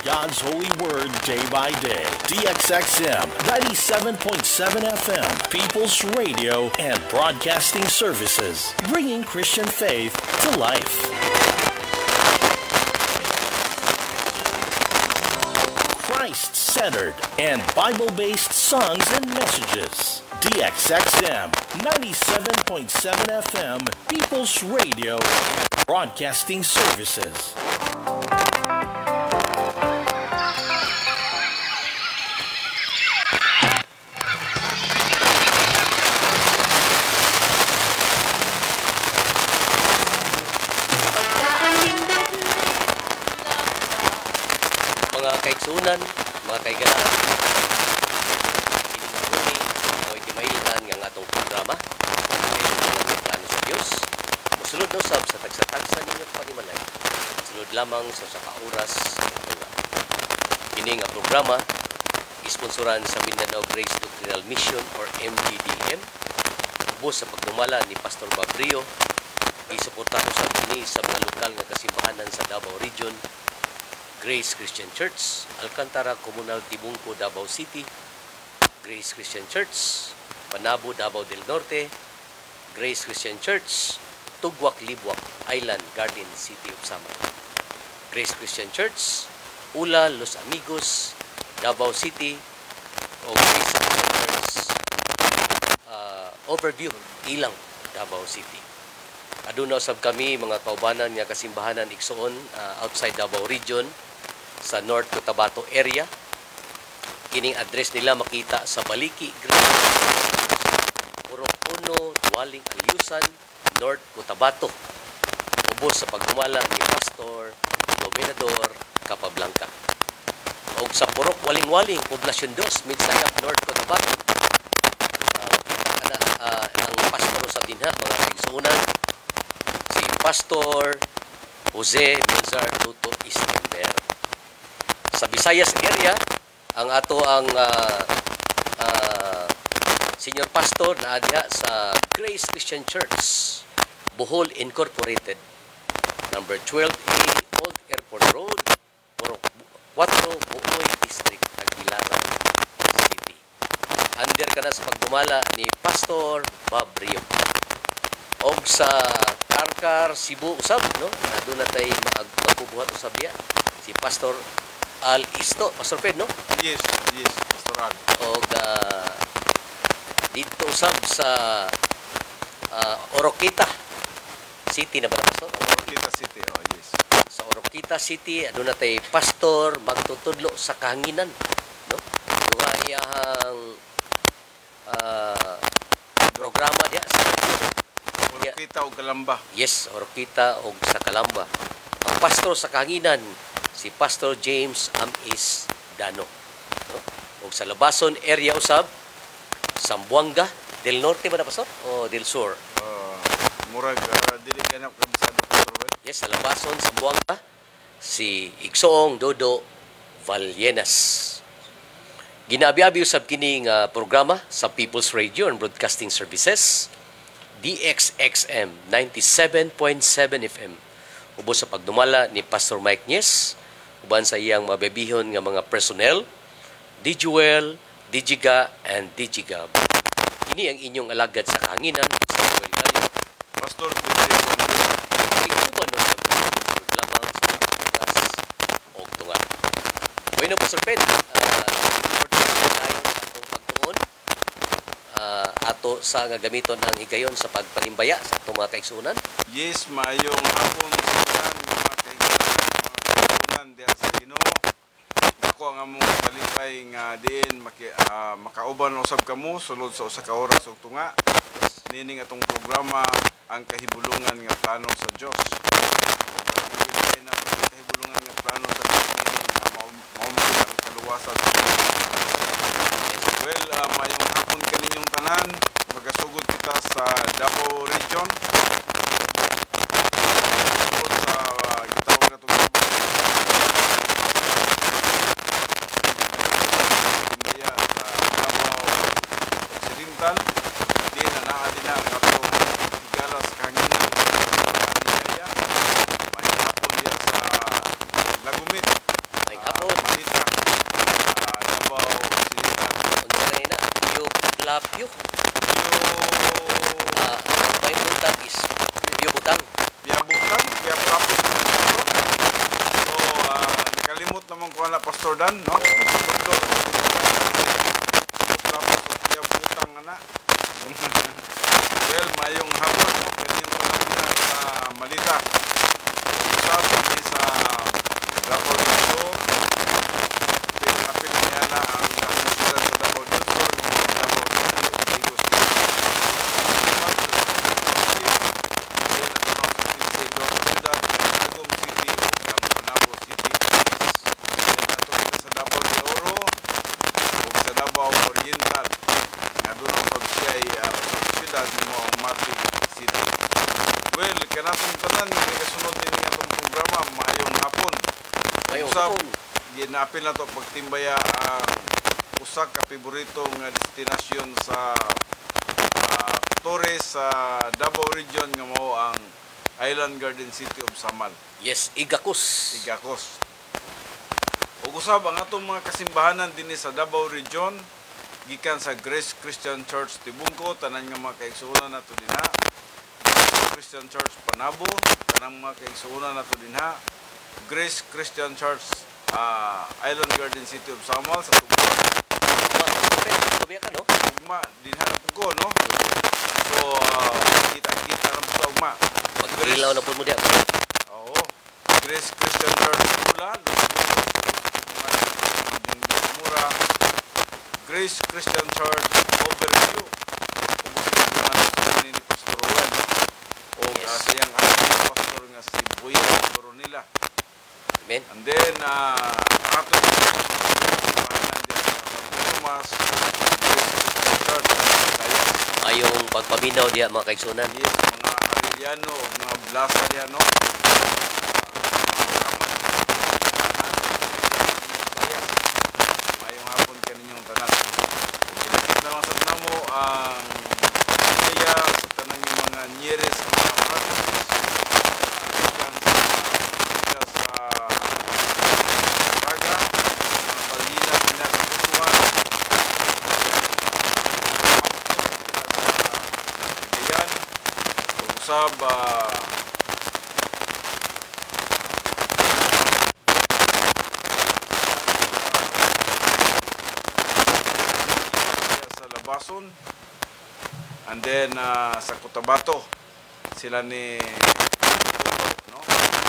God's holy word day by day. DXXM 97.7 FM, People's Radio and Broadcasting Services, bringing Christian faith to life. Christ-centered and Bible-based songs and messages. DXXM 97.7 FM, People's Radio and Broadcasting Services. Mga kaigsunan, mga kaiganaan, ako'y timailitan ng atong programa ng plano sa Diyos. Musulod na usab sa tagsa-tagsa ninyong panimalay. Sunod lamang sa oras kini nga programa isponsoran sa Mindanao Grace Doctrinal Mission or MGDM. Ubos sa pagdumala ni Pastor Babrio, isuportahan sa kini sa mga lokal nga kasimbahanan sa Davao Region, Grace Christian Church, Alcantara Comunal Tibungco, Davao City, Grace Christian Church, Panabo, Davao del Norte, Grace Christian Church, Tugwak, Libwak, Island, Garden City of Samar, Grace Christian Church, Ula, Los Amigos, Davao City, o Grace Christian Church, Overview, Ilang, Davao City. Aduna usab kami mga kaubanan nga kasimbahanan igsoon outside Davao Region sa North Cotabato area. Kining address nila makita sa Baliki, Purok 1, Dualing Aliusan, North Cotabato. Ubos sa pagdumala ni Pastor Gobernador Capablanca. O sa Purok Waling-Waling, Poblasyon 2, Midsayap, North Cotabato. Ang pastor sa dinha, mga kaigsunan, si Pastor Jose Mizar Tuto Iskender. Sa Visayas area, ang ato ang senior pastor na adya sa Grace Christian Church, Bohol Incorporated, number 12A, Old Airport Road, Purok 4, Buoy District, Aguilaran City. Under ka na sa pagdumala ni Pastor Babrio. O sa Karkar, Cebu, usab, no? Doon na tayo magpubuhat usab yan. Si Pastor Al Isto, Pastor Fred, no? Yes, Pastor Al. O dito usab sa Oroquita City na ba na, Pastor? Oroquita City, oh yes. Sa Oroquita City, doon na tayo Pastor magtutudlo sa kahanginan, no? Duha iyang programa diya sa Oroquita o Calamba. Yes, Oroquita o sa Calamba. Ang pastor sa kahanginan, si Pastor James Amis Dano. No? O sa Labason area usab, Zamboanga del Norte ba na, Pastor? O del Sur? Murag, dili ka na kabisado, Pastor Well. Yes, sa Labason, Zamboanga, si Igsoong Dodo Vallenas. Ginabi-abi usab kini nga programa sa People's Radio and Broadcasting Services, DXXM 97.7 FM. Ubos sa pagdumala ni Pastor Mike Nyes, uban sa iyang mabebihon nga mga personnel, Dijuel, Digiga, and Digigab. Ini ang inyong alagad sa kahanginan sa Joel Gallo. Pastor, ikuban nun sa lamang sa Pilipinas o tunga. Bueno, Pastor Fred, ato sa nga gamiton ang higayon sa pagpanimbaya sa itong mga kaigsunan. yes, maayong hapon sa mga kaibigan diya sa Ginoo. Ako ang among kalipay nga diin makauban usab kamo sulod sa usa ka oras ug tunga. Nining atong programa ang kahibulungan nga plano sa Dios. Kahibulungan nga plano sa Dios maumay ang kaluwasan sa well, mayong hapon kaninyong tanan. Magasugod kita sa Davao Region. Sugod sa gitawag na itong Bimbaya sa Davao Occidental. Di na naadina ang atong higala sa kanginan. Bimbaya. Mayong hapon diya sa Lagumit. Mayong hapon. sa Pio. May buntag is Pio Butang. Piabutan, Piaprapos. So, nakalimot naman ko na Pastor Dan, no? Tapos, Piabutan nga na. Well, mayong hapon, kanyang pagkakas sa Malita. Sabi ni sa Davao dito, pinapin niya na ang kasusuran sa Davao dito, yung Davao dito, Oriental nga doon ang pagsiyay ospital ni mo ang Matig City. Well, kanatong tanan nga kasunod din nga itong programa mayong hapon. Mayong Usab, hapon. ginapil na to pagtimbaya ang usak ka paborito nga destinasyon sa Torres sa Davao Region nga mao ang Island Garden City of Samal. Yes, Igakos. Igakos. Ug usab ang atong mga kasimbahanan dinhi sa Davao Region gikan sa Grace Christian Church Tibungko, tanan nga mga kaigsuonan nato dinha. Grace Christian Church Panabo, tanang mga kaigsuonan nato dinha. Grace Christian Church Island Garden City of Samal sa Tugma. Ka, no? Tugma dinha na Tugko, no? So kita ra sa Tugma. Pag-ilaw na po mo diya. Oo. Grace Christian Church Bulan. Mura. Grace Christian Church Overview. Ubus ni Pastor Juan. O siyang pastor nga si Buya Coronila. Amen. And then ato Thomas Church Ayong pagpaminaw diya mga kaigsunan. yes, mga Arellano, mga Blasa diyan, no? Mayong hapon kaninyong tanan. Pinakit na lang sa namo ang kaya sa tanang yung mga nyeres sa mga provinces. Sa Raga, sa Palina, Pinakituan, Cagayan, usab sa Labason, and then sa Cotabato sila ni no?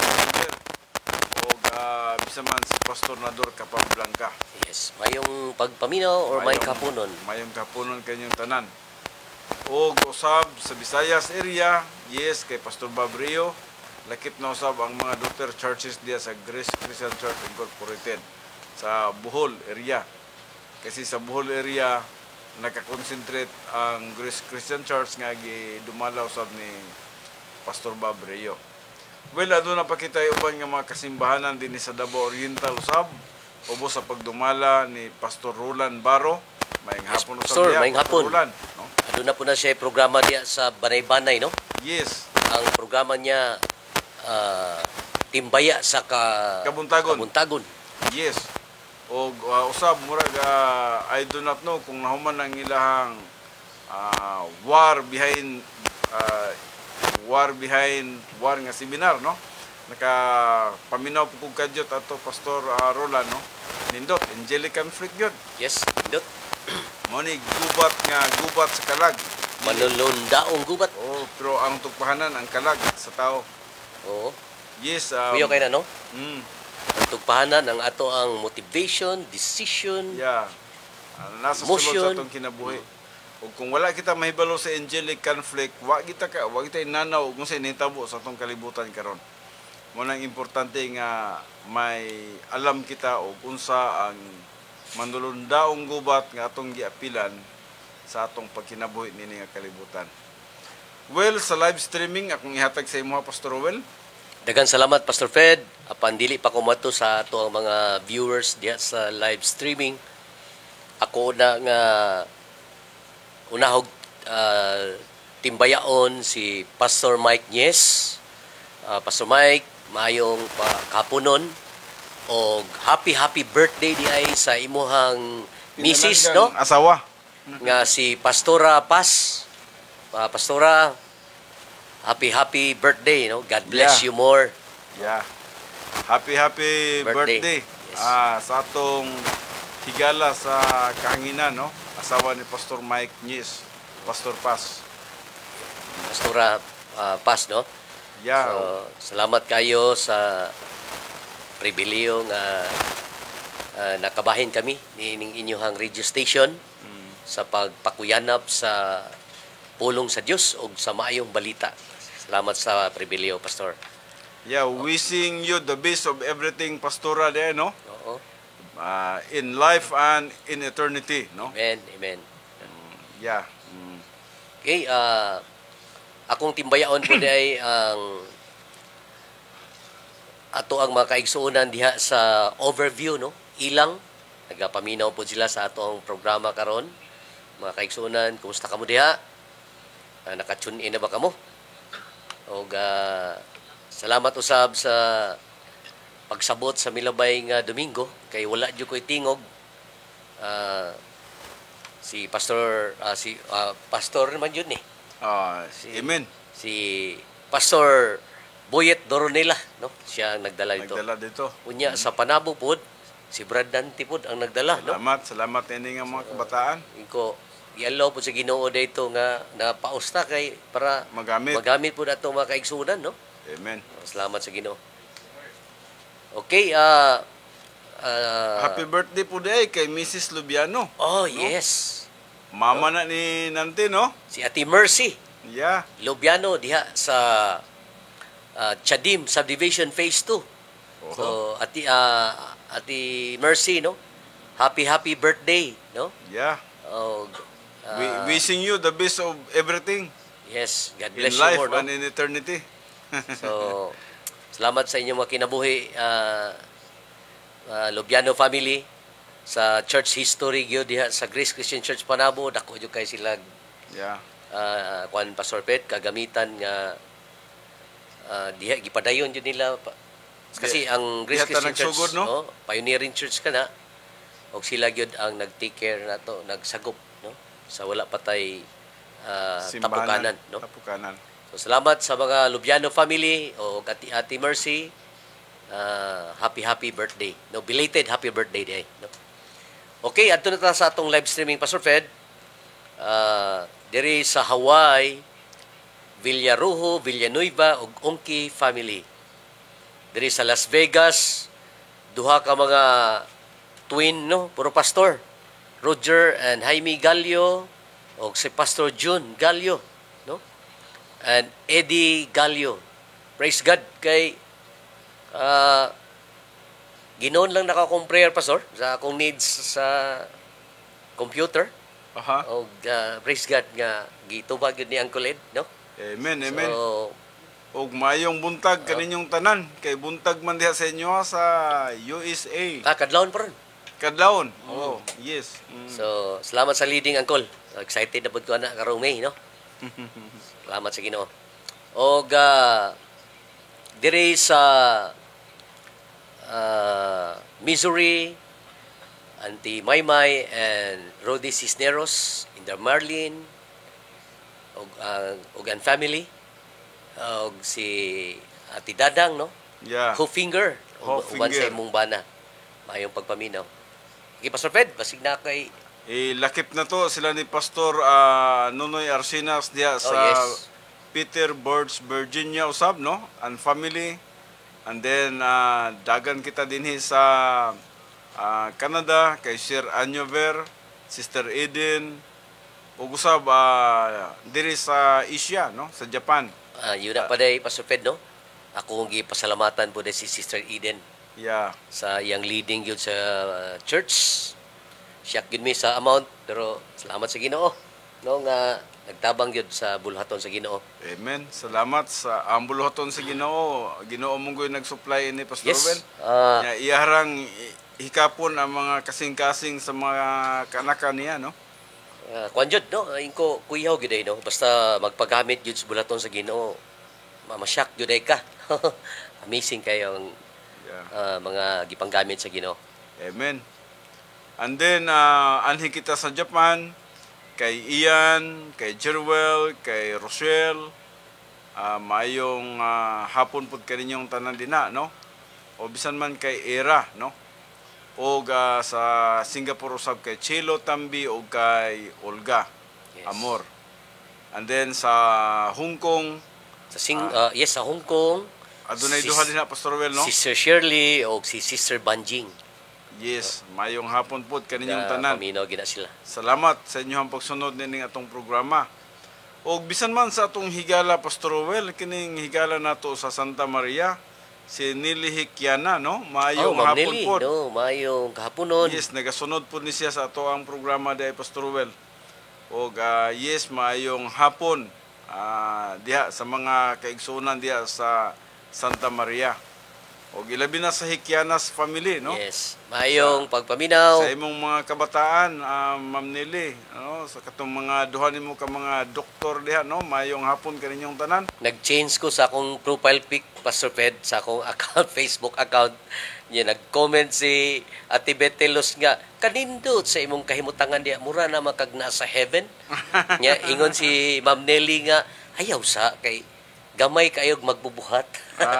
O bisa man si Pastor Nador Capablanca. Yes, mayong pagpaminaw or may kapunon. Mayong kapunon kanyang tanan. O usab sa Visayas area, yes, kay Pastor Babrio, lakip na usab ang mga daughter churches diya sa Grace Christian Church Incorporated sa Bohol area. Kasi sa Bohol area, nakakonsentrate ang Grace Christian Church nga dumalaw usab ni Pastor Babrio. Well, aduna pa kita uban nga mga kasimbahanan din sa Davao Oriental usab, ubos sa pagdumala ni Pastor Roland Baro. Mayong hapon usab Pastor, diya, mayong Pastor hapon. Roland, no? Doon na po na siya programa diya sa Banay-Banay, no? Yes. Ang programa niya timbaya sa Kabuntagon. Yes. O usab murag I do not know kung nahuman ang ilahang war behind war nga seminar, no? Nakapaminaw po kong kadyot ato Pastor Roland, no? Nindot angelic conflict yun. Yes, indot. Moni gubat sa kalag. Manulundaong gubat. Oh, pero ang tugpahanan ang kalag sa tao. Oo. Yes. Kuya kay na, no? Mm, Ang tugpahanan ang ato ang motivation, decision, yeah. Nasa Motion. sulod sa atong kinabuhi. Ug kung wala kita mahibalo sa angelic conflict, wa kita inanaw kung sa nitabo sa atong kalibutan karon. Mo nang importante nga may alam kita og unsa ang manulundaong gubat nga atong giapilan sa atong pagkinabuhi nini nga kalibutan. Well, sa live streaming akong ihatag sa imo Pastor Rowell. Daghang salamat Pastor Fred. Apan dili pa ko mato sa ato ang mga viewers diya sa live streaming. Ako na nga unahog timbayaon si Pastor Mike Nyes. Pastor Mike, maayong kapunon o happy birthday di ay sa imuhang misis, no? Asawa. nga si Pastora Paz. Pastora, happy birthday, no? God bless Yeah. you more. Yeah. Happy birthday. Yes. Sa atong higala sa kahanginan, no? Asawa ni Pastor Mike Nyes, Pastor Paz. Pastora Paz, no? Yeah. So, salamat kayo sa pribiliyo nga nakabahin kami ning inyong radio station sa pagpakuyanap sa pulong sa Dios o sa maayong balita. Salamat sa pribiliyo, Pastor. Yeah, wishing you the best of everything, Pastora, there, no? Oo. In life and in eternity, no? Amen. Amen. Yeah. Okay, akong timbayaon po ay ang ato ang mga kaigsuonan diha sa overview, no? Ilang nagapaminaw po sila sa atong programa karon. Mga kaigsuonan, kumusta kamo diha? Naka-tune in na ba kamo? Og salamat usab sa pagsabot sa milabay nga Domingo kay wala jud ko'y tingog. Si Pastor Pastor naman yun eh. Amen. Si Pastor Boyet Doronela, no? Siya ang nagdala ito. Nagdala dito. Unya sa Panabo pod, si Brad Dante pod ang nagdala, no? Salamat ini nga mga kabataan. Ingko ialaw po sa Ginoo dito nga napausta kay para magamit po nato mga kaigsunan, no? Amen. Salamat sa Ginoo. Okay, Happy birthday po day kay Mrs. Lubiano. Oh, yes. Mama na ni Nante, no? Si Ate Mercy Yeah. Lubiano diha sa Chadim Subdivision Phase 2. So, Ate Mercy, no? Happy birthday, no? Yeah. Oh, Wishing you the best of everything yes, God in bless you life more, no? and in eternity. So, salamat sa inyong mga kinabuhi, Lubiano family, sa church history gyud diha sa Grace Christian Church Panabo. Dako jud kay sila Yeah. kuan Pastor Pet kagamitan nga diha gipadayon jud nila kasi ang Grace diha ta Christian Church, nagsugod, no? pioneering church kana, og sila gyud ang nag-take care nato, nagsagop, no, sa wala patay tapukanan, no? Tapukanan. So, salamat sa mga Lubiano family o Ate Mercy. Happy birthday, no? Belated happy birthday day, no? Okay, adto na ta sa atong live streaming, Pastor Fred. Diri sa Hawaii, Villarujo, Villanueva ug Onki family. Diri sa Las Vegas, duha ka mga twin, no, puro pastor. Roger and Jaime Gallio ug si Pastor June Gallio, no? And Eddie Gallio. Praise God kay ginoon lang naka-akong prayer, Pastor, sa akong needs sa computer. O praise God nga gitubag yun ni Uncle Ed, no? Amen, amen. So, og mayong buntag kaninyong tanan kay buntag man diha sa inyo sa USA. kadlawon pa ron. Kadlawon. Oh, yes. So, salamat sa leading, Uncle. So, excited na po ko na karong May, no? Salamat sa Ginoo. Og diri sa Missouri, Auntie Maymay and Rodi Cisneros in the Marlin og ang family, og si Ate Dadang, no? Yeah. Hoffinger, Hoffinger. uban sa imong bana. Mayong pagpaminaw. Okay, Pastor Fred, basig na kay Lakip na to sila ni Pastor Nonoy Arsinas diha sa yes. Peterborough, Virginia usab, no? And family. And then dagan kita dinhi sa Canada kay Sir Anyover, Sister Eden, ug usab diri sa Asia, no? Sa Japan. yun na pa day, Pastor Fred, no? Ako ang gipasalamatan po day si Sister Eden Yeah. sa iyang leading yun sa church. Siyak yun mi sa amount, pero salamat sa Ginoo, no, nga nagtabang yun sa bulhaton sa Ginoo. Amen. Salamat sa ambuluhaton sa Ginoo. Ginoo mong goy nag-supply ni Pastor Yes. Ruben. Iyaharang hikapon ang mga kasing-kasing sa mga kanakan niya, no? Kuan jud, no? Ingko kuyaw gyud no? Basta magpagamit jud sa bulhaton sa Ginoo. Mamasyak jud ka. Amazing kayo ang mga gipanggamit sa Ginoo. Amen. And then, anhi kita sa Japan, kay Ian, kay Jerwell, kay Rochelle, maayong hapon pud kaninyong tanan dina, no? O bisan man kay Era, no? O sa Singapore usab kay Chilo Tambi o kay Olga Amor. And then sa Hong Kong, sa Hong Kong, adunay duha din na Pastor Well, no? Sister Shirley o si Sister Banjing. Yes, mayong hapon pud kaninyong tanan. Paminaw gina sila. Salamat sa inyong pagsunod nining atong programa. O bisan man sa atong higala Pastor Well, kining higala nato sa Santa Maria, si Nili Hikiana, no? Maayong Ma'am hapon Nelly, pud. no, maayong kahaponon. Yes, nagasunod po ni siya sa ato ang programa day Pastor Well. O yes, maayong hapon diha sa mga kaigsunan diha sa Santa Maria. O ilabi na sa Hikianas family, no? Yes, maayong pagpaminaw. Sa imong mga kabataan, Ma'am Nelly, ano, sa katong mga duha nimo ka mga doktor diha, no? Maayong hapon kaninyong tanan. Nag-change ko sa akong profile pic, Pastor Ped, sa akong account, Facebook account. Nag-comment si Ate Betelos nga, kanindot sa imong kahimutangan diya, mura na makag nasa heaven. Ingon si Ma'am Nelly nga, ayaw sa, kay gamay kayog magbubuhat.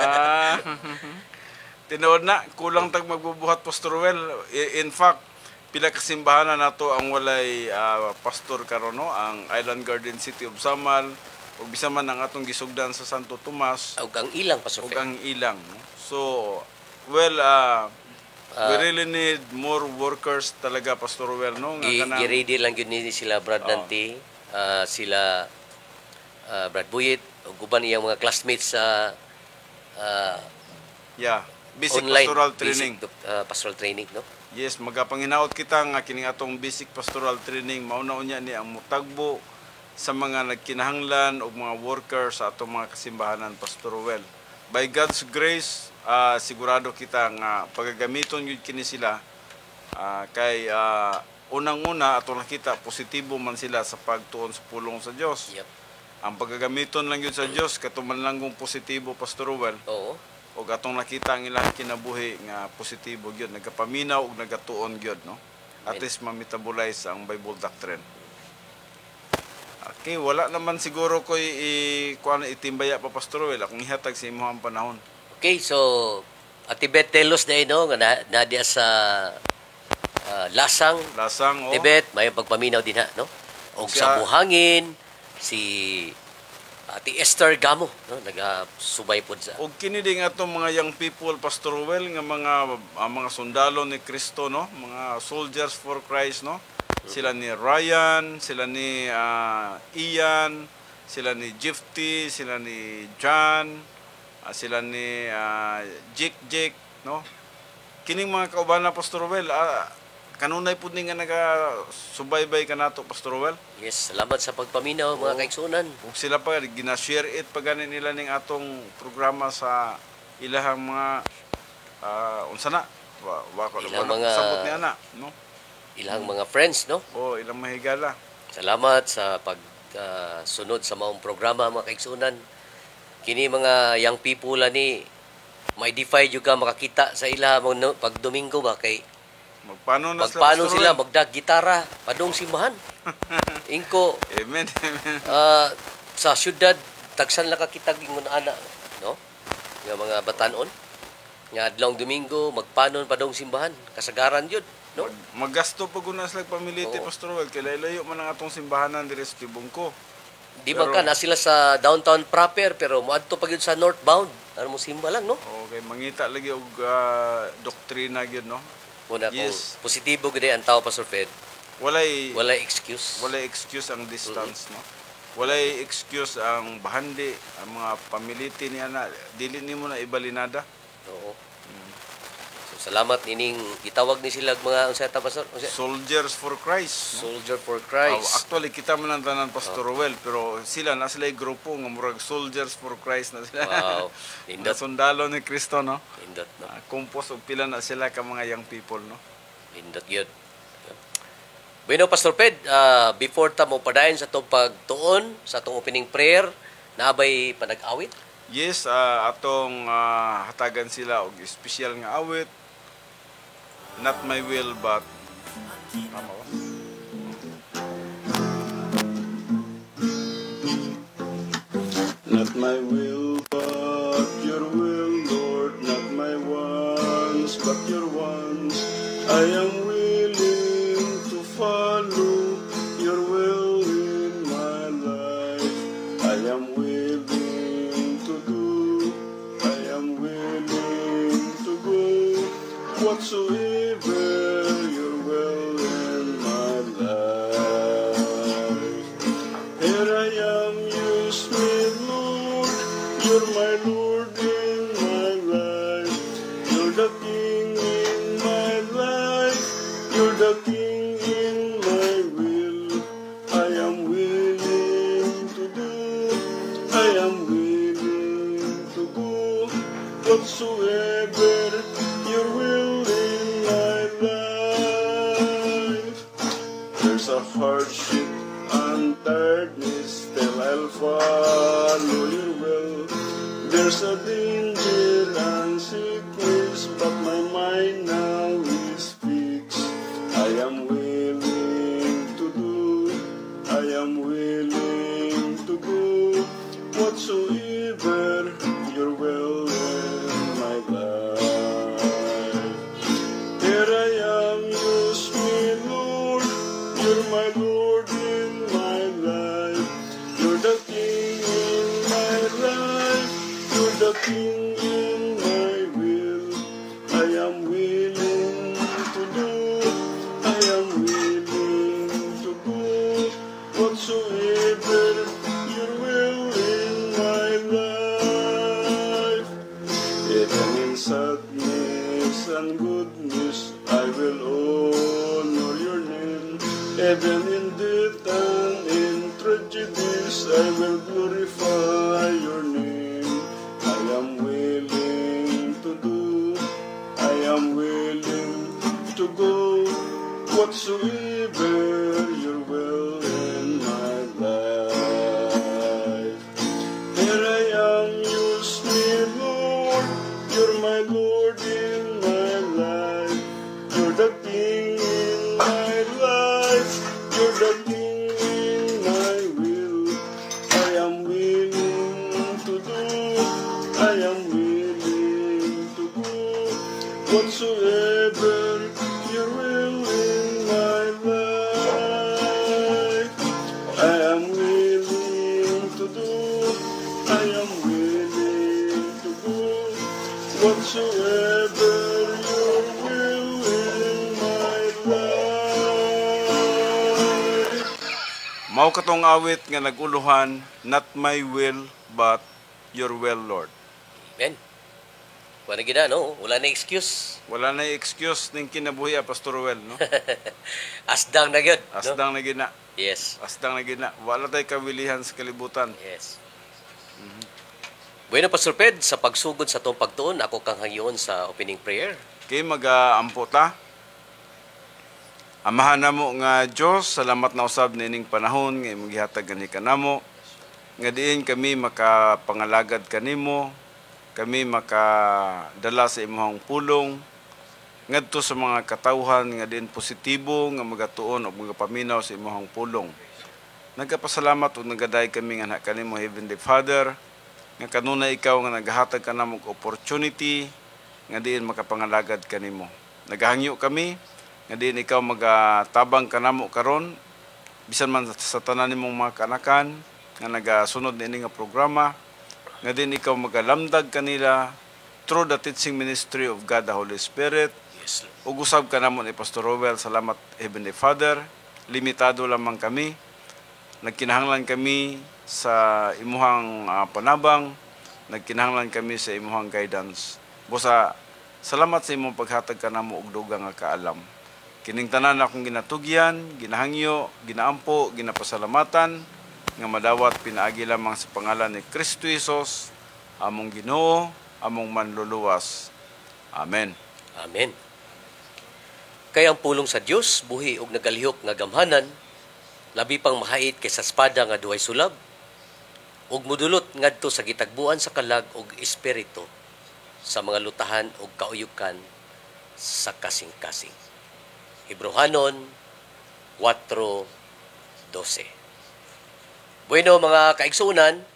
Tinuod na, kulang tag magbubuhat Pastor Well. In fact, pila ka simbahan na nato ang walay pastor karon, no? Ang Island Garden City of Samal, ug bisan man ang atong gisugdan sa Santo Tomas, Ug ang ilang, Pastor ug Ped. ang ilang, no? So, well, we really need more workers talaga Pastor Well, no? I-ready lang yun ni sila Brad Nante, sila Brad Buyit, ug uban iyang mga classmates sa basic online pastoral training. Pastoral training, no? Yes, magapanginaot kita nga kining atong basic pastoral training mauna unya ni ang mutagbo sa mga nagkinahanglan o mga workers sa atong mga kasimbahanan Pastor Well. By God's grace, sigurado kita nga pagagamiton yun kini sila kay unang-una atong nakita positibo man sila sa pagtuon sa pulong sa Dios. Yep. Ang pagagamiton lang yun sa Dios katuman lang kung positibo Pastor Well. Oo. O atong nakita ang ilang kinabuhi nga positibo gyud, nagapaminaw ug nagatuon gyud, no? At least ma-metabolize ang Bible doctrine. Okay, wala naman siguro ko kuan itimbaya pa Pastor Well akong ihatag sa imong panahon. Okay, so Ate Betelos na no nga nadia sa Lasang, Tibet, may pagpaminaw din ha, no? O sa Buhangin, si Ate Esther Gamo, no, nagasubay pod sa. Og kini ding atong mga young people Pastor Well nga mga sundalo ni Kristo, no, mga soldiers for Christ, no. Sila ni Ryan, sila ni Ian, sila ni Jifty, sila ni John, sila ni Jake, no. Kining mga kauban na Pastor Well, kanunay pud ni nga naga-subaybay kanato Pastor Well. Yes, salamat sa pagpaminaw mga kaigsunan. Ug sila pa gina-share it pag ganin nila ning atong programa sa ilahang mga unsa na ilang mga sabot ni ana, no? Ilang mga friends, no? Ilang mahigala. Salamat sa pagsunod sa maong programa mga kaigsunan. Kini mga young people ani may defy juga makakita sa ila pag Domingo ba kay magpaano sila magdag-gitara padong simbahan. Ingko. Amen. Sa syudad tagsan lang kakitag ingon ana, no? Nga mga batanon nga adlong Domingo magpanon padong simbahan. Kasagaran yun, no? Maggasto pag una sila pamiliti Pastor Well kay layo man ang atong simbahanan diri sa Tibungko. Di ba ka na sila sa downtown proper pero moadto pa gyud sa northbound. Ano mo simba lang, no? Okay, mangita lagi og doktrina gyud, no? Muna yes. Kung positibo gid ang tao Pastor Fed. Walay excuse. Walay excuse ang distance, no? Walay excuse ang bahandi, ang mga pamiliti niya na dili nimo na ibalinada. Oo. So salamat nining gitawag ni sila mga unsa ta Pastor? Soldiers for Christ. Soldier for Christ. Actually kita man ang tanan Pastor Well pero sila na sila grupo nga murag Soldiers for Christ na sila. Wow. Indot sundalo ni Kristo, no? Indot, no? Kumpos og pila na sila ka mga young people, no? Indot gyud. Bueno, Pastor Ped, before ta mo padayon sa itong pagtuon, sa itong opening prayer, naabay panag-awit? Yes, atong hatagan sila og espesyal nga awit. Not my will but tama ba? my will, but your will, Lord, not my wants, but your wants. I am willing to follow your will in my life. I am willing to do, I am willing to go, whatsoever your will in my life. Here I am, use me, Lord, you're my Lord in my life. You're the King in my life, you're the King in my will. I am willing to do, I am willing to go, whatsoever your will in my life. There's a hardship and tiredness, still I'll follow your will. There's a danger and sickness, but my mind now is fixed. I am willing to do, I am willing to go, whatsoever your will in my life. Here I am, use me, Lord, you're my Lord in my life. You're the King in my life, you're the King in my will. I am willing to do, I am willing to go, whatsoever your will in my life. Even in sadness and goodness, I will honor your name. Even in death and in tragedies, I will glorify your name. I am willing to do, I am willing to go, whatsoever your will in my life. Here I am, use me, Lord, you're my Lord in my life. You're the King in my life, you're the King in my will. I am willing to do, I am willing to go, whatsoever your will in my life. I am willing to do, I am willing to go, whatsoever your will in my life. Mao katong awit nga naguluhan, not my will, but your will, Lord. Amen. Wala gina, no? Wala na excuse. Wala na excuse ning kinabuhi, Pastor Well, no? Asdang na yun. No? Asdang na gina. Yes. Asdang na gina. Wala tay kawilihan sa kalibutan. Yes. Bueno, Pastor Ped, sa pagsugod sa itong pagtuon, ako kang hangyoon sa opening prayer. Kay mag-aampo ta. Amahan namo nga Dios, salamat na usab nining panahon nga imong gihatag gani kanamo. Nga diin kami makapangalagad kanimo, kami makadala sa imong pulong ngadto sa mga katawhan nga diin positibo nga magatuon o magapaminaw sa imong pulong. Nagapasalamat ug nagaday kami nga kanimo Heavenly Father nga kanunay ikaw nga nagahatag kanamo og opportunity nga diin makapangalagad kanimo. Nagahangyo kami nga diin ikaw magatabang kanamo karon bisan man sa tanan nimong mga kanakan nga nagasunod niini nga programa nga diin ikaw magalamdag kanila through the teaching ministry of God the Holy Spirit. Yes, Lord. Ug usab kanamo ni Pastor Rowell, salamat Heavenly Father. Limitado lamang kami. Nagkinahanglan kami sa imuhang panabang, nagkinahanglan kami sa imuhang guidance. Busa salamat sa imong paghatag kanamo og dugang nga kaalam. Kining tanan akong ginatugyan, ginahangyo, ginaampo, ginapasalamatan nga madawat pinaagi lamang sa pangalan ni Kristo Jesus, among Ginoo, among manluluwas. Amen. Amen. Kaya ang pulong sa Dios buhi og nagalihok nga gamhanan, labi pang mahait kaysa espada nga duhay sulab, ug mudulot ngadto sa gitagbuan sa kalag ug espiritu sa mga lutahan ug kauyukan sa kasing-kasing. Hebrehanon 4:12. Bueno mga kaigsuunan,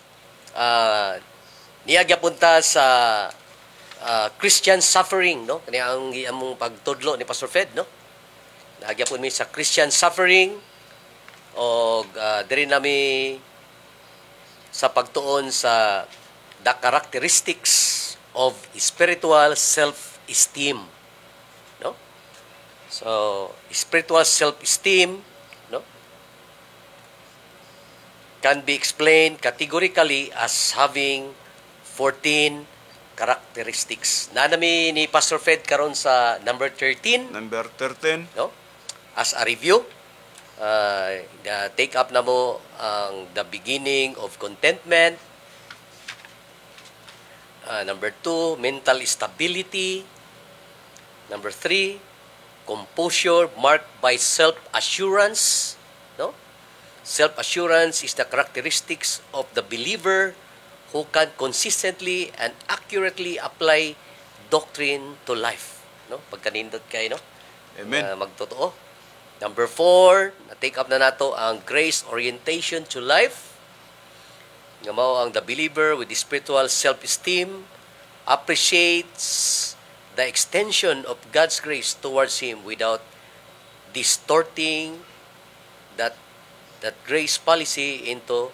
niya gyapunta sa Christian suffering, no? Kani ang among pagtudlo ni Pastor Fed, no? Nagyapon mi sa Christian suffering o diri nami sa pagtuon sa the characteristics of spiritual self-esteem, no? So spiritual self-esteem, no, can be explained categorically as having 14 characteristics. Nanami ni Pastor Fed karon sa number 13, Number 13. no? As a review, take up na mo ang the beginning of contentment. Number 2, mental stability. Number 3, composure marked by self-assurance. No? Self-assurance is the characteristics of the believer who can consistently and accurately apply doctrine to life. No? Pagkanindot kayo, no? Amen. Magtotoo. Number 4, na-take up na nato ang grace orientation to life. Nga mao ang the believer with the spiritual self-esteem appreciates the extension of God's grace towards him without distorting that grace policy into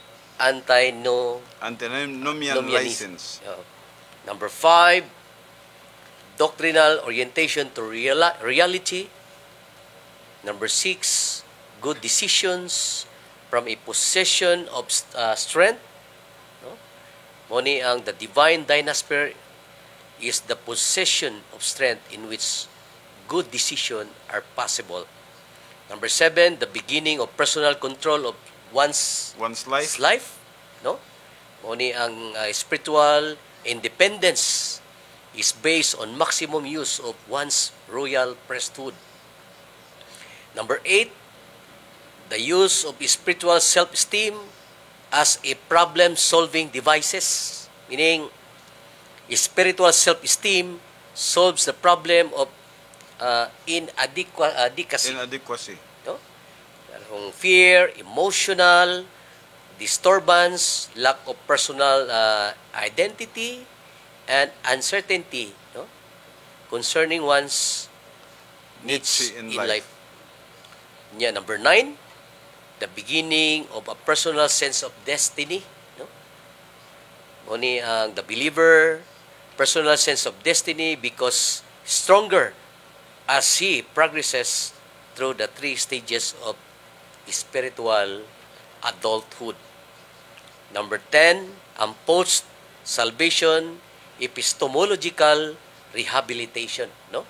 Antinomian license. Number 5, doctrinal orientation to reality. Number 6, good decisions from a possession of strength. No? Moni ang the divine dynasty is the possession of strength in which good decisions are possible. Number 7, the beginning of personal control of one's life. No? Moni ang spiritual independence is based on maximum use of one's royal priesthood. Number 8, the use of spiritual self-esteem as a problem-solving devices. Meaning, spiritual self-esteem solves the problem of inadequacy. No? Kung fear, emotional disturbance, lack of personal identity, and uncertainty, no, concerning one's needs in life. Yeah, number 9, the beginning of a personal sense of destiny. No? Muni ang the believer, personal sense of destiny because stronger as he progresses through the 3 stages of spiritual adulthood. Number 10, ang post-salvation epistemological rehabilitation. No?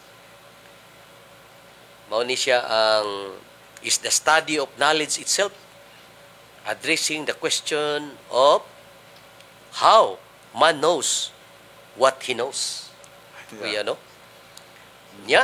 Mao ni siya ang is the study of knowledge itself, addressing the question of how man knows what he knows. Yeah. No? Yeah.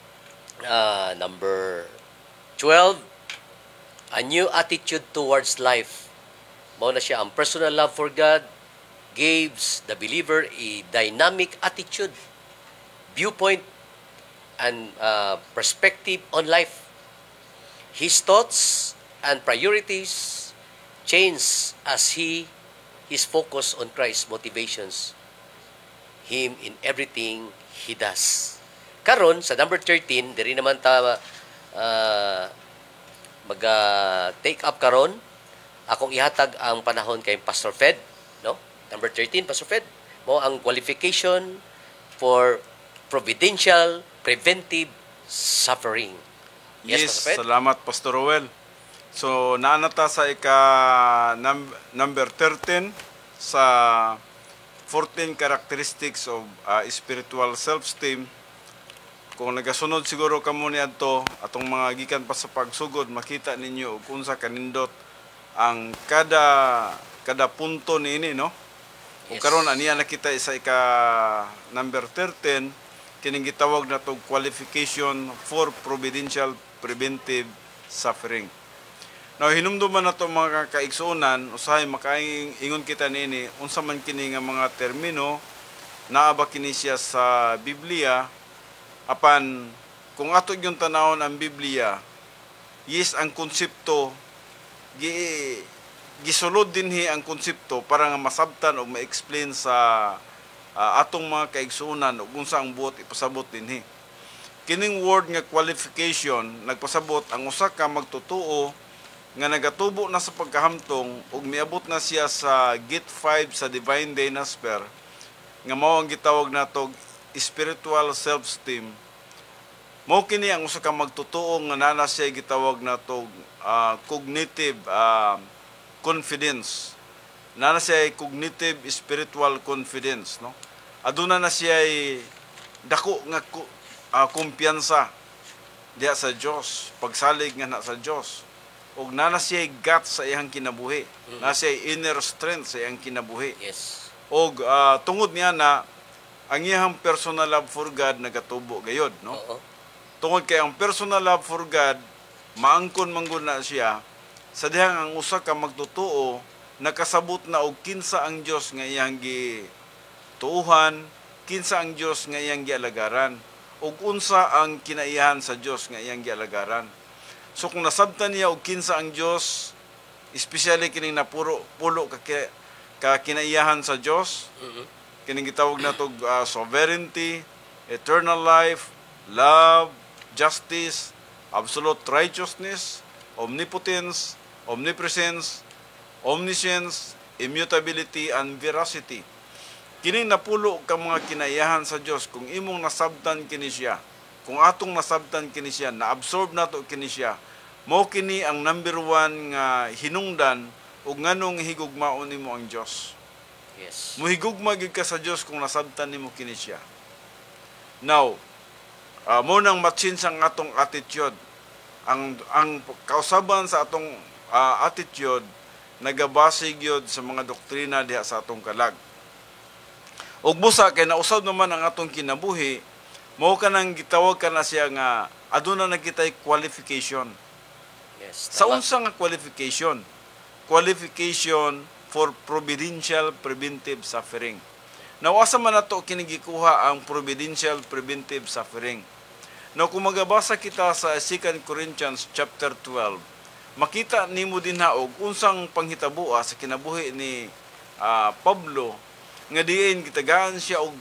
Number 12, a new attitude towards life. Mao na siya ang personal love for God gives the believer a dynamic attitude, viewpoint, and perspective on life. His thoughts and priorities change as his focus on Christ's motivations him in everything he does. Karon sa number 13, diri naman ta mag-take up karon. Akong ihatag ang panahon kay Pastor Fed, no? Number 13, Pastor Fed, mo ang qualification for providential preventive suffering. Yes, salamat Pastor Roel. So, naanata sa number 13 sa 14 characteristics of spiritual self-esteem. Kung nagasunod siguro kamo ni adto atong mga gikan pa sa pagsugod, makita ninyo kung sa kanindot ang kada punto niini, no? Kung karon aniya nakita sa number 13, kining gitawag na tong qualification for providential preventive suffering. Now, hinumduman na ito mga kaigsunan, usahay makaingon kita nini, unsa man kini nga mga termino, naaba kini siya sa Biblia, apan, kung ato yung tanawon ang Biblia, yes, ang konsepto, gisulod dinhi ang konsepto para nga masabtan o ma-explain sa atong mga kaigsuonan ug unsa ang buot ipasabot dinhi. Kining word nga qualification nagpasabot ang usa ka magtutuo nga nagatubo na sa pagkahamtong ug miabot na siya sa Gate 5 sa Divine Dynasper nga mao ang gitawag natog spiritual self-esteem. Mao kini ang usa ka magtutuo nga nana siya gitawag natog cognitive confidence. Nana siya cognitive spiritual confidence, no? Aduna na siya dako nga kumpiyansa diha sa Dios, pagsalig nga na sa Dios. Og nana siya gut sa iyang kinabuhi. Na siya inner strength sa iyang kinabuhi. Yes. Og tungod niya na ang iyang personal love for God nagatubo gayod, no? Oo. Tungod kay ang personal love for God maangkon manggod na siya sa dihang ang usa ka magtutuo nakasabot na og kinsa ang Dios nga iyang gituuhan, kinsa ang Dios nga iyang gialagaran, ug unsa ang kinaiyahan sa Dios nga iyang gialagaran. So kung nasabtan niya og kinsa ang Dios, especially kining pulo ka kinaiyahan sa Dios, kining gitawag natog sovereignty, eternal life, love, justice, absolute righteousness, omnipotence, omnipresence, omniscience, immutability, and veracity. Kining napulo ka mga kinaiyahan sa Dios, kung imong nasabtan kini siya, kung atong nasabtan kini siya, na-absorb nato kini siya, mao kini ang number 1 nga hinungdan ug nganong higugmaon nimo ang Dios. Yes. Muhigugma gid ka sa Dios kung nasabtan nimo kini siya. Now, mo nang matchin sang atong attitude. Ang kausaban sa atong attitude nagabasig yod sa mga doktrina diha sa atong kalag. Ug busa kay nausab naman ang atong kinabuhi, mao kanang gitawag kana siya nga aduna na kitay qualification. Yes. Sa unsa nga qualification? Qualification for providential preventive suffering. Now, asa man nato kinigikuha ang providential preventive suffering? Now, kung magabasa kita sa 2 Corinthians chapter 12, makita nimo din og unsang panghitabo sa kinabuhi ni Pablo nga diin gitagaan siya og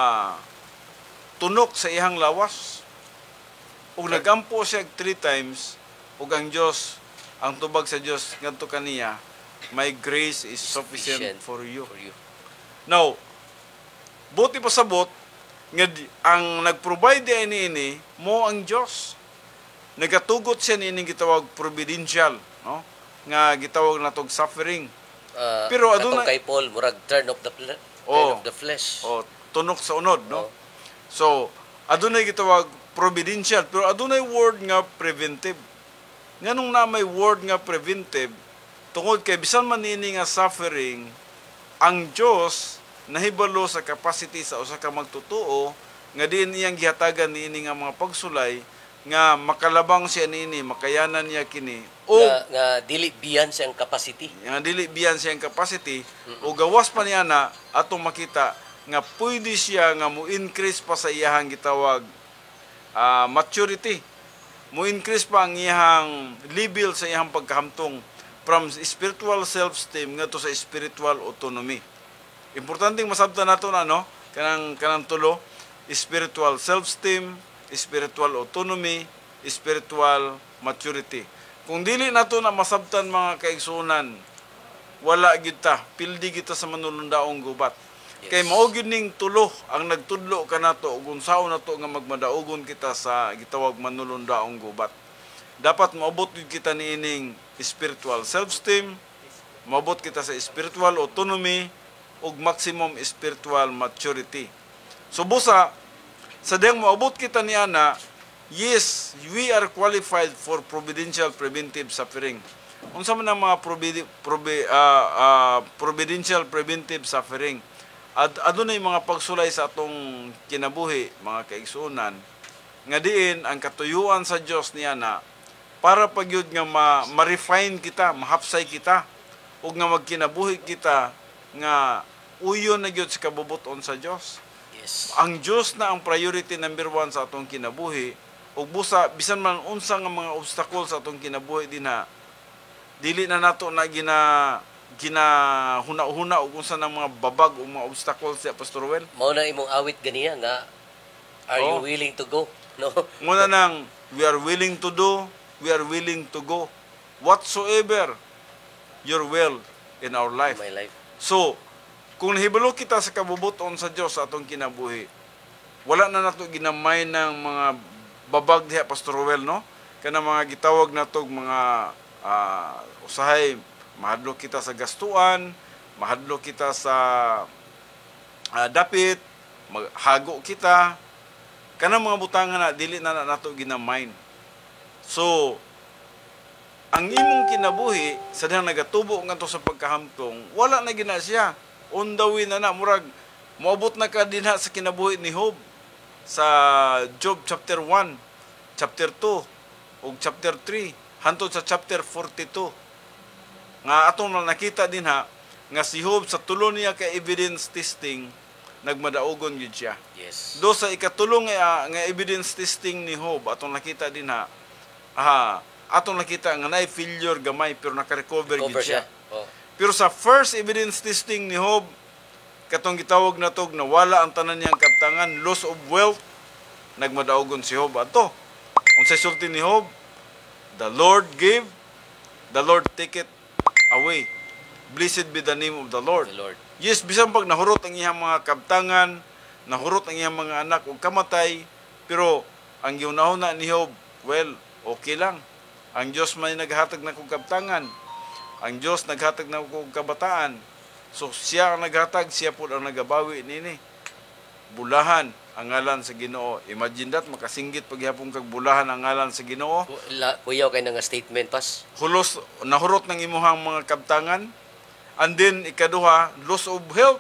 tunok sa iyang lawas. Ug nagampo siya 3 times ug ang Dios, ang tubag sa Dios ngadto kaniya, my grace is sufficient for you. Now, buti pasabot nga ang nag-provide ini mo ang Dios. Nagatugot siya niining gitawag providential, no? Nga gitawag natog suffering. Pero aduna kay Paul murag turn of the flesh. Tunok sa unod, no? So, adunay gitawag providential, pero adunay word nga preventive. Nganong na may word nga preventive, tungod kay bisan man niini nga suffering, ang Dios nahibalo sa capacity sa usa ka magtutuo nga diin iyang gihatagan niini nga mga pagsulay nga makalabang siya niini, makayanan niya kini o nga dili biyan siyang capacity. Nga dili biyan siyang capacity o gawas pa niya na atong makita nga pwede siya nga mo-increase pa sa iyahang gitawag maturity. Mo-increase pa ang iyahang level sa iyahang pagkahamtong from spiritual self-esteem ngadto sa spiritual autonomy. Importanteng masabtan nato na kanang tulo, spiritual self-esteem, spiritual autonomy, spiritual maturity. Kung dili nato na masabtan mga kaigsunan, wala gyud ta, pildi kita sa manulundaong gubat. Yes. Kay mao gyud ning tulo ang nagtudlo kanato ug unsaon nato nga magmadaugon kita sa gitawag manulundaong gubat. Dapat maabot gyud kita niining spiritual self-esteem, maabot kita sa spiritual autonomy ug maximum spiritual maturity. So busa sa diyang maabot kita niya na, yes, we are qualified for providential preventive suffering. Unsa man ang mga providential preventive suffering? Adunay mga pagsulay sa atong kinabuhi, mga kaigsuonan, nga diin ang katuyuan sa Dios niya na para pagyud nga ma-refine kita, mahapsay kita, ug nga magkinabuhi kita nga uyon na gyud sa kabubuton sa Dios. Yes. Ang Dios na ang priority number 1 sa atong kinabuhi ug busa bisan man unsa nga mga obstacle sa atong kinabuhi dili na nato na ginahuna-huna o kung saan ang mga babag o mga obstacles siya, Pastor Well. Mao na imong awit ganiya nga, are you willing to go? No? Muna nang, we are willing to do, we are willing to go. Whatsoever your will in our life. My life. So, kung nahibalo kita sa kabubuton sa Diyos sa atong kinabuhi, wala na nato ginamay ng mga babag diha, Pastor Well, no? Kana mga gitawag natog mga usahay, mahadlo kita sa gastuan, mahadlo kita sa dapit, maghago kita, kanang mga butangan na dili na nato ginamain. So, ang imong kinabuhi sa dihang nagatubo ngadto sa pagkahamtong, wala na gina siya. On the way na murag moabot na ka dinha sa kinabuhi ni Job sa Job chapter 1, chapter 2 ug chapter 3 hantod sa chapter 42. Nga atong nakita dinha nga si Job sa tulo niya ka evidence testing nagmadaogon gyud siya. Yes. Do sa ikatulong nga evidence testing ni Job atong nakita dinha, atong nakita nga naay failure gamay pero naka-recover gyud siya. Oh. Pero sa first evidence testing ni Job, katong gitawag na tog na wala ang tanan niyang kabtangan, loss of wealth, nagmadaogon si Job ato. Unsay sulti ni Job? The Lord gave, the Lord take it away. Blessed be the name of the Lord. The Lord. Yes, bisan pag nahurot ang iyang mga kabtangan, nahurot ang iyang mga anak o kamatay, pero ang giunahuna ni Job, well, okay lang. Ang Diyos may naghatag na kong kabtangan. Ang Diyos naghatag na kong kabataan. So siya ang naghatag, siya po ang nagabawi nini. Bulahan ang ngalan sa Ginoo. Imagine that, makasinggit paghapon kag bulahan ang ngalan sa Ginoo. Kuyaw kay nga statement pas. Hulos, nahurot ng imuhang mga kabtangan. And then, ikaduha, loss of health.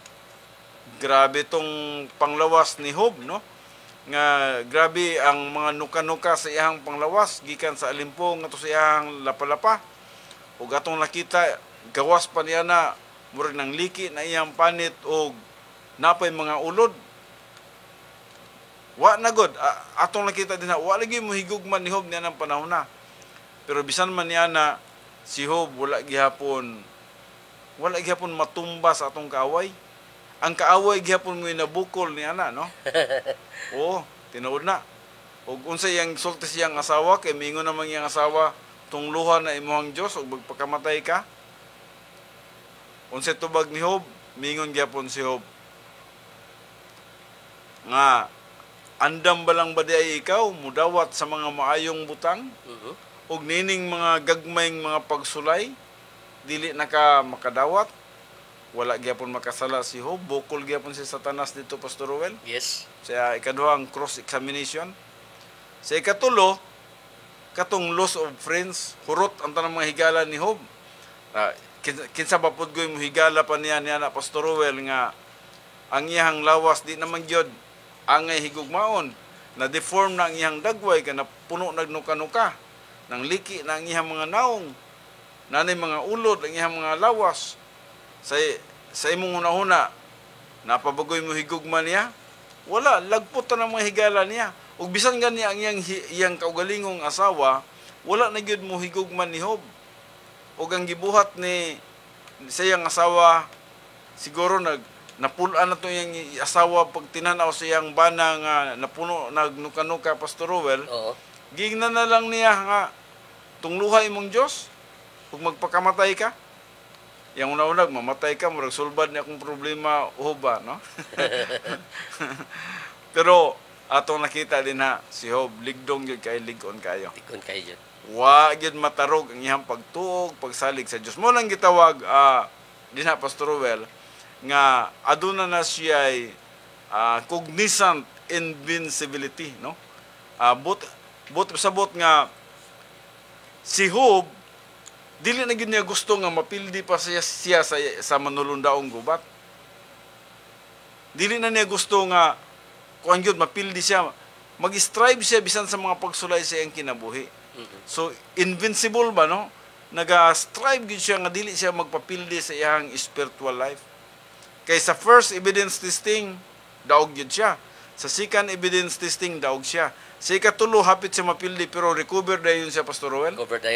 Grabe tong panglawas ni Job, no? Nga grabe ang mga nuka-nuka sa iyang panglawas, gikan sa alimpong ato sa iyang lapalapa. Ug atong nakita, gawas pa niya na, murag ng liki na iyang panit o napay mga ulod. Wa na god, atong nakita din na, wa lagi mo higugman ni Job niya ng panahon na. Pero bisan man niya na, si Job wala gihapon matumba sa atong kaaway. Ang kaaway gihapon mo nabukol ni ana, no? Oo, tinuod na. Ug unsay yang sulti siyang asawa kay mingon naman iyang asawa tungluhan na imong Dios ug magpakamatay ka. Unsay tubag ni Job, mingon gihapon si Job nga andam balang ba di ikaw mudawat sa mga maayong butang? Ug nining mga gagmayng mga pagsulay dili naka makadawat, wala gyapon makasala si Job, bukol gyapon si Satanas dito, Pastor Ruel. Yes. Sa ikaduhang cross-examination. Sa ikatulo, katong loss of friends, hurot ang tanang mga higala ni Job. Kinsa ba pud goy mo higala pa niya na Pastor Ruel nga ang iyang lawas di naman gyud angay higugmaon, na deform na ang iyang dagway kana puno nagnuka-nuka, nang liki na ang iyang mga naong, nanay mga ulod ang iyang mga lawas. Sa imong hunahuna, napabagoy mo higugma niya? Wala, lagpot na ng mga higala niya. Ug bisan gani ang iyang kaugalingong asawa, wala na gyud mo higugma ni Job. Ug ang gibuhat ni sa iyang asawa, siguro napulaan na to iyang asawa pag tinanaw sa iyang bana nga napuno nagnuka-nuka, Pastor Rowell. Oo. Gingnan na lang niya nga tungluha imong Dios ug magpakamatay ka. Yang una-una, mamatay ka, murag sulbad niya akong problema, uhoba, no? Pero, atong nakita din ha, si Job, ligdong yun kayo, ligon kayo. Ligon kayo dyan. Wa yun matarog ang iyang pagtuog, pagsalig sa Diyos. Mo lang gitawag, din ha, Pastor Rowell, nga aduna na siya ay cognizant invincibility, no? Sabot nga, si Job, dili na gid niya gusto nga mapildi pa siya sa manulundaong gubat. Dili na niya gusto nga kung gyud mapildi siya, mag-strive siya bisan sa mga pagsulay sa iyang kinabuhi. So invincible ba, no? Naga-strive gid siya nga dili siya magpapildi sa iyang spiritual life. Kay sa first evidence testing, daog gid siya. Sa second evidence testing, daog siya. Sa ikatulo, hapit siya mapildi pero recover dayon siya, Pastor Rowell. Cover dayon.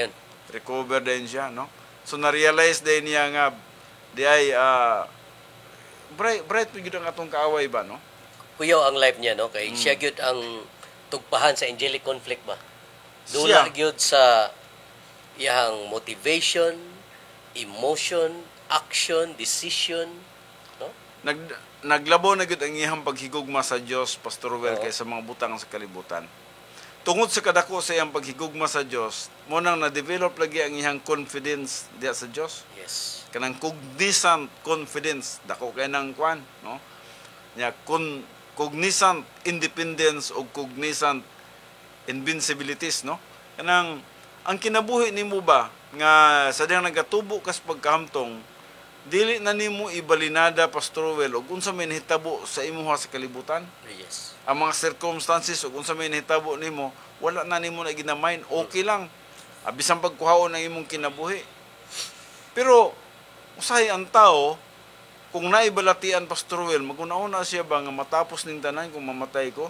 recover din siya, no? So na-realize din niya nga di ay bright gyud ang atong kaaway ba, no? Kuyaw ang life niya, no? Kay siya gyud ang tugpahan sa angelic conflict ba. Siya. Dula gyud sa iyang motivation, emotion, action, decision, no? Naglabo na gyud ang iyang paghigugma sa Dios, Pastor Well, kaysa mga butang sa kalibutan. Tungod sa kadako sa iyang paghigugma sa Dios, mo nang na-develop lagi ang iyang confidence diya sa Dios. Yes. Kanang cognizant confidence, dako kay nang kwan, no? Nya cognizant independence o cognizant invincibilities, no? Kanang ang kinabuhi nimo ba nga sa diyang nagatubo kas pagkahamtong, dili na nimo ibalinada, Pastor Well, og unsa may nahitabo sa imuha sa kalibutan. Yes. Ang mga circumstances ug unsa may nahitabo nimo, wala na nimo na ginamain, okay lang. Bisan pagkuhaon ang imong kinabuhi. Pero usahay ang tao kung naibalatian, Pastor Well, maguna-una siya ba nga matapos ning tanan kung mamatay ko?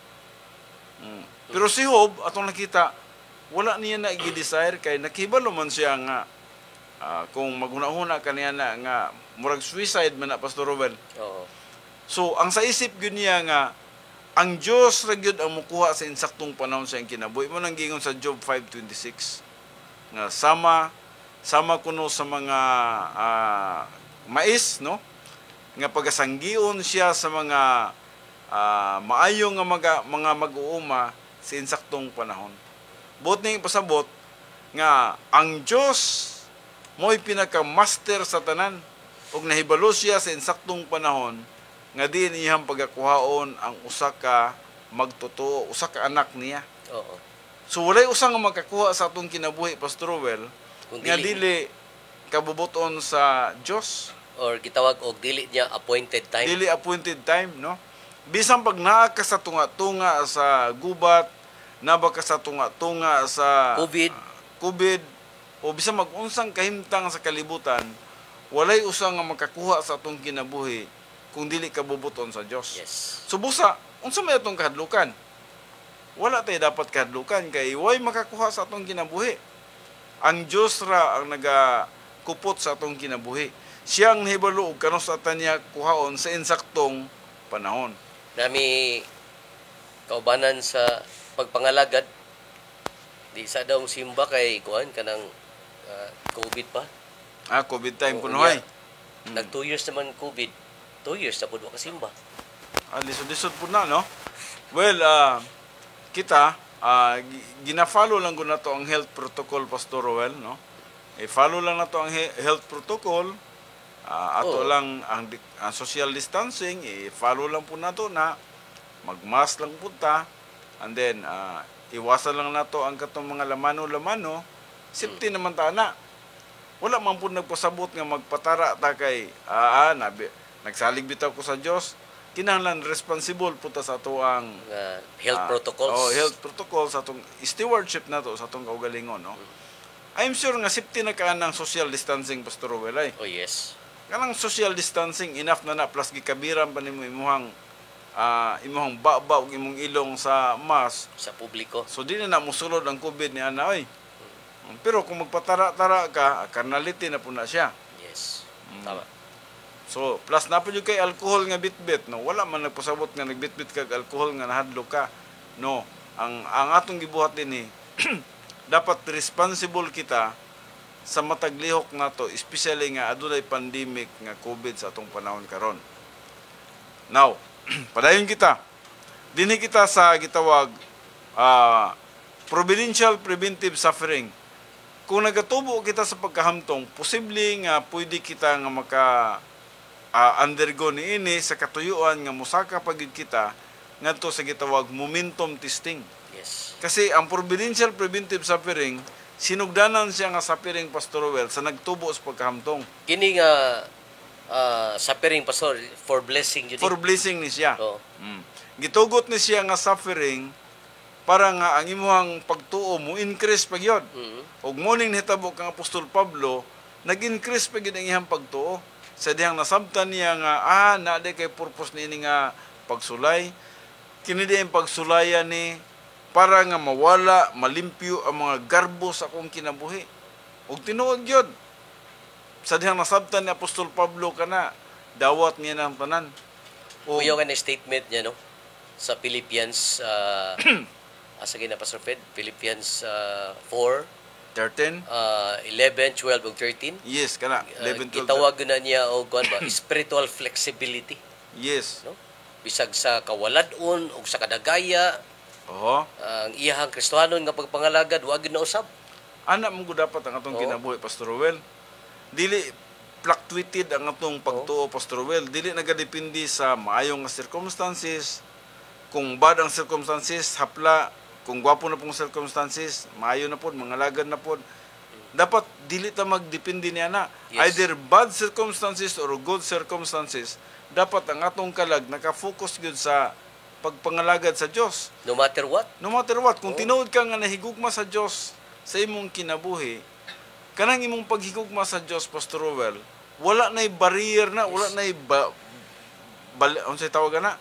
Pero si Job atong nakita, wala niya na i-desire kay nakibalo man siya nga kung maguna-una kaniya na nga murag suicide man na, Pastor Well. Oo. So ang sa isip gyud niya nga ang Dios ra gyud ang mukuha sa insaktong panahon sa iyang kinabuhi. Mo nang gingon sa Job 5:26 nga sama kuno sa mga mais, no? Nga pagasanggion siya sa mga maayo nga mga mag-uuma sa insaktong panahon. Buot ning pasabot nga ang Dios mo'y pinaka-master sa tanan ug nahibalo siya sa insaktong panahon nga diin iyang pagakuhaon ang usa ka magtotoo, usa ka anak niya. Oo. So walay usa nga makakuha sa atong kinabuhi, Pastor Well, Kung nga dili kabubuton sa Dios, or gitawag og dili niya appointed time. dili appointed time, no? Bisan pag naa ka sa tunga-tunga sa gubat, naba ka sa tunga-tunga sa COVID, o bisan mag-unsang kahimtang sa kalibutan, walay usa nga makakuha sa atong kinabuhi kung dili kabubuton sa Dios. Yes. So busa, unsa may atong kahadlukan? Wala tayo dapat kahadlukan kay way makakuha sa atong kinabuhi. Ang Dios ra ang nagakupot sa atong kinabuhi. Siya ang nahibalo og kanus atan niya kuhaon sa insaktong panahon. Nami kaubanan sa pagpangalagad di sa daw simba kay kuan kanang COVID pa. COVID time Oo, kunoy. Nag 2 years naman COVID. 2 years na pud wa kasimba. Lisod-lisod po na, no? Well, kita, gina-follow lang ko na to ang health protocol, Pastor Roel, no? I-follow lang na to ang health protocol. Ato lang ang social distancing, i-follow lang po na to na mag-mask lang punta. And then, iwasan lang na to ang katong mga lamano-lamano. Safety naman ta na. Wala man po nagpasabot nga magpatara ta kay, nagsalig bitaw ko sa Dios. Kinahanglan responsible puta sa ato ang health protocols. Health protocols sa atong stewardship nato sa atong kaugalingon, no. I'm sure nga safety na kanang social distancing, Pastor Roel. Oh yes. Kanang social distancing enough na plus gikabiran pa nimo imuhang baba ug imong ilong sa mask Sa publiko. so di na musulod ang COVID ni ana oy. Pero kung magpatara-tara ka, carnality na po na siya. Yes. Tama. So, plus na po yung kay alcohol nga bitbit, no? Wala man nagpasabot nga nagbitbit kag alcohol nga nahadlo ka. No, ang atong gibuhat din dapat responsible kita sa mataglihok nato, especially nga adunay pandemic nga COVID sa atong panahon karon. Now, padayon kita. Dinhi kita sa gitawag providential preventive suffering. Kung nagatubo kita sa pagkahamtong, posible nga pwede kita nga undergo niini sa katuyuan nga musaka pagid kita ngadto sa gitawag momentum testing. Yes. Kasi ang providential preventive suffering, sinugdanan siya nga suffering, Pastor Roel, sa nagtubo sa pagkahamtong. Kini nga suffering, Pastor, for blessing yun. For blessing ni siya. Oo. Gitugot ni siya nga suffering para nga ang imuhang pagtuo mo increase pag yun. Og morning nahitabo kang Apostol Pablo, nag-increase pag yun ang iyang pagtuo. Sa dihang nasabtan niya nga, naday kay purpose ni nga pagsulay. Kini ang pagsulayan ni para nga mawala, malimpyo ang mga garbo sa akong kinabuhi. ug tinuod gyud sa dihang nasabtan ni Apostol Pablo kana dawat niya ng tanan. O Uyo ka na statement niya, no? Sa Philippians, asa na Pastor Fed? Philippians 4, 13. 11, 12, ug 13. Yes, kana 11 12. Gitawag na niya o kuan ba? Spiritual flexibility. Yes. No? Bisag sa kawalad-on o sa kadagaya, Oho. ang iyahang Kristohanon nga pagpangalagad, wag na usab. Ana mo dapat ang atong Oo. kinabuhi, Pastor Ruel. Dili fluctuated ang atong pagtuo, Pastor Ruel. Dili nagadepende sa maayong nga circumstances. Kung bad ang circumstances, hapla. Kung gwapo na pong circumstances, maayo na po, mangalagad na po. Dapat dili ta magdepende niya na. Yes. Either bad circumstances or good circumstances, dapat ang atong kalag nakafocus gyud sa pagpangalagad sa Dios. No matter what. No matter what, kung Oo. tinuod ka nga nahigugma sa Dios sa imong kinabuhi, kanang imong paghigugma sa Dios, Pastor Rowell, wala na'y barrier na, wala na'y unsay tawag na?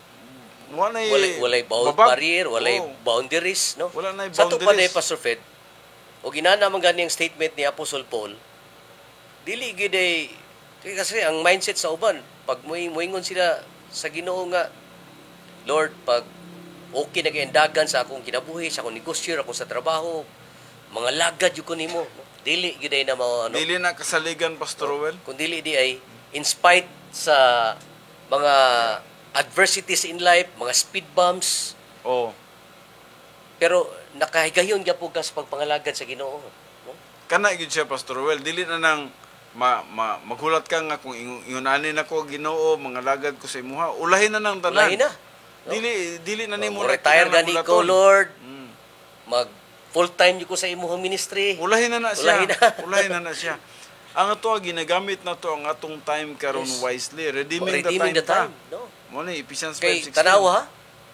Walay babag. barrier, walay Oo. boundaries, no? Wala na'y Sa to pa boundaries. Pastor Fed, o ginana man gani ang statement ni Apostle Paul, dili gid ay kasi ang mindset sa uban, pag moingon sila sa Ginoo nga, Lord, pag okay na kayong dagan sa akong kinabuhi, sa akong negosyo, ako sa trabaho, mga lagad yung kunimo. No? Dili gid ay na ano, Dili na kasaligan, Pastor Rowell. kung dili di ay in spite sa mga adversities in life, mga speed bumps, Oh. pero nakahigayon gyapon ka sa pagpangalagad sa Ginoo. No? Kana gyud siya, Pastor Rowell. Dili na nang maghulat ka nga kung ingunanin ako Ginoo, mga lagad ko sa imuha. Ulahin na nang tanan. Ulahin na. No? Dili na nimo Retire gani ko, Lord. Mm. Mag full-time ko sa imuhang ministry. Ulahin na siya. Ulahin na. Ulahin na siya. Ang ato ginagamit na to ang atong time karon Yes. wisely, redeeming, Redeeming the time. No? Mo ni Ephesians Kay 5:16. tanawa ha?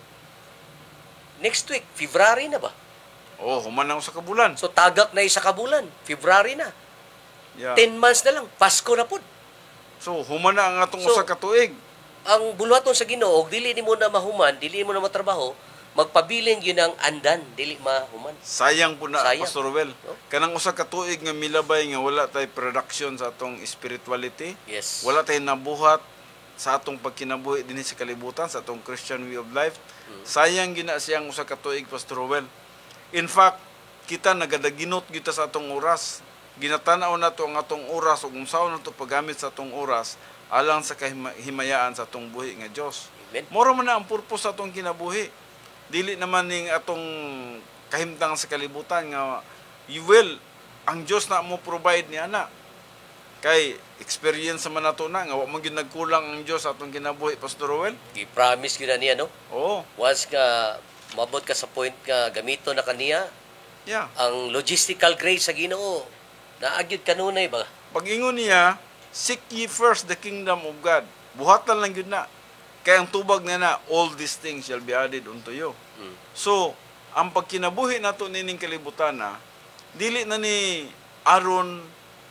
Next week, February na ba? Oh, human na sa kabulan. So tagak na isa kabulan, February na. Yeah. 10 months na lang, Pasko na pud. So, human na ang atong So, usa ka tuig. Ang buluhaton sa Ginoo, dili nimo na mahuman, dili mo na matrabaho, magpabilin yun ang andan, dili mahuman. Sayang po na, Sayang. Pastor Ruel. No? Kanang usa ka tuig nga milabay nga wala tay production sa atong spirituality. Yes. Wala tay nabuhat sa atong pagkinabuhi dinhi sa kalibutan, sa atong Christian way of life. Sayang gina siyang usa ka tuig, Pastor Ruel. In fact, kita nagadaginot kita sa atong oras. Ginatanaw na to ang atong oras ug unsaon na to paggamit sa atong oras alang sa kahimayaan sa atong buhi nga Dios. Amen. Moro man na ang purpose sa atong kinabuhi. Dili naman ning atong kahimtang sa kalibutan nga ang Dios na mo provide niya na. Kay experience man nato na nga wa man gyud nagkulang ang Dios sa atong kinabuhi, Pastor Rowell. I-promise yun na niya, no? Oo. Once ka, mabot ka sa point ka gamito na kaniya, Yeah. ang logistical grace sa Ginoo, naagyod kanunay ba? Pag-ingon niya, seek ye first the kingdom of God. Buhatan lang yun na. Kaya ang tubag na all these things shall be added unto you. Hmm. So, ang pagkinabuhi nato nining kalibutan na, dili na ni aron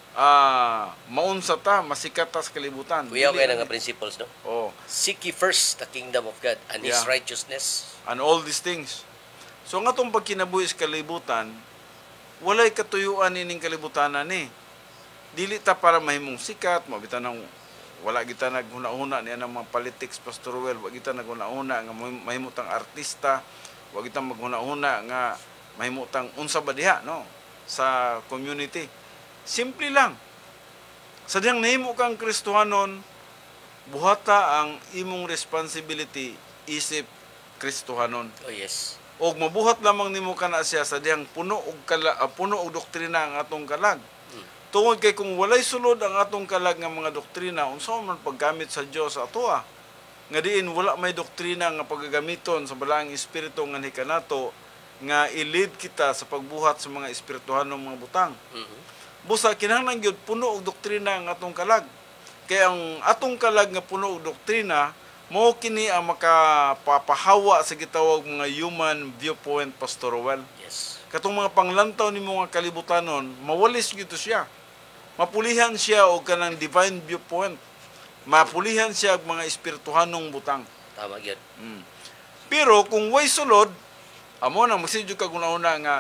maunsa ta, masikat ta sa kalibutan. Kuya Dili kayo na nga ni- principles, no? Oh, Seek ye first the kingdom of God and His Yeah. righteousness. and all these things. So, ang atong pagkinabuhi sa kalibutan, walay katuyuan nining kalibutan na ni. Dili ta para mahimong sikat, mabitan ng wala kita naghuna-huna niya ng mga politics, Pastor Ruel, wala kita naghuna-huna nga mahimutang artista, wala kita maghuna-huna nga mahimutang unsa ba diha, no, sa community. Simple lang. Sa diyang nahimo kang Kristohanon, buhata ang imong responsibility isip Kristohanon. Oh yes. Og mabuhat lamang nimo kana siya sa diyang puno og doktrina ang atong kalag. Tungod kay kung walay sulod ang atong kalag nga mga doktrina, unsa man paggamit sa Dios atoa. Nga diin wala may doktrina nga pagagamiton sa balaang espiritu nga nikanato nga i-lead kita sa pagbuhat sa mga espirituhanong mga butang. Busa kinahanglan gyud puno og doktrina ang atong kalag. Kay ang atong kalag nga puno og doktrina mao kini ang makapapahawa sa gitawag mga human viewpoint, Pastor Rowell. Yes. Katong mga panglantaw ni mga kalibutanon, mawalis gito siya. Mapulihan siya og kanang divine viewpoint. Mapulihan siya og mga espirituhanong butang. Tama yun. Pero kung way sulod, amo na magsidyo ka una nga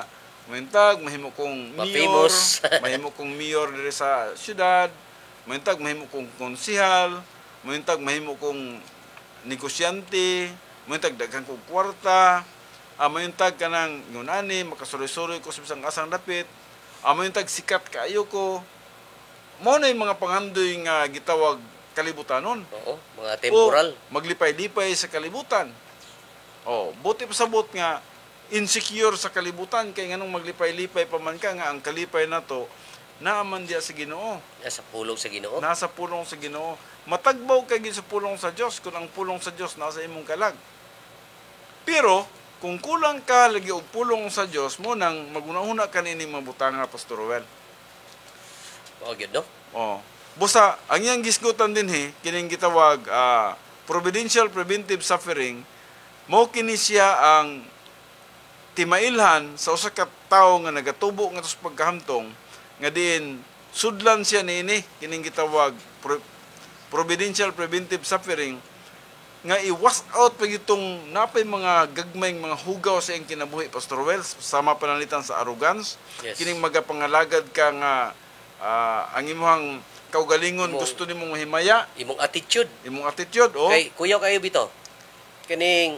Mayuntag mahimo kong mayor, Ma-famous. mahimo kong mayor diri sa syudad, mayuntag mahimo kong konsehal, mayuntag mahimo kong negosyante, mayuntag daghan kong kwarta, mayuntag kanang ngunani makasuloy-suloy ko sa bisang asang dapit, mayuntag sikat kaayo ko. Mao na yung mga pangandoy nga gitawag kalibutanon. Oo, mga temporal. O maglipay-lipay sa kalibutan. Buti pa sabot nga insecure sa kalibutan kay nganong maglipay-lipay pa man ka nga ang kalipay na to naaman diya sa Ginoo. Nasa pulong sa Ginoo. Nasa pulong sa Ginoo. Matagbaw kay sa pulong sa Dios kung ang pulong sa Dios nasa imong kalag. Pero kung kulang ka lagi og pulong sa Dios mo nang magunahuna kanini mga butanga, Pastor Ruel. Mao gyud no. Busa ang iyang gisgutan dinhi kining gitawag providential preventive suffering, mao kini siya ang timailhan sa usa ka tawo nga nagatubo nga sa pagkahamtong nga diin sudlan siya niini kining gitawag providential preventive suffering nga i-wash out pag itong napay mga gagmayng mga hugaw sa iyang kinabuhi, Pastor Wells, sama panalitan sa arrogance. Yes. Kining magapangalagad ka nga ang imong kaugalingon gusto nimong mahimaya, Imong attitude. imong attitude, Kay kuyaw kayo bito. Kining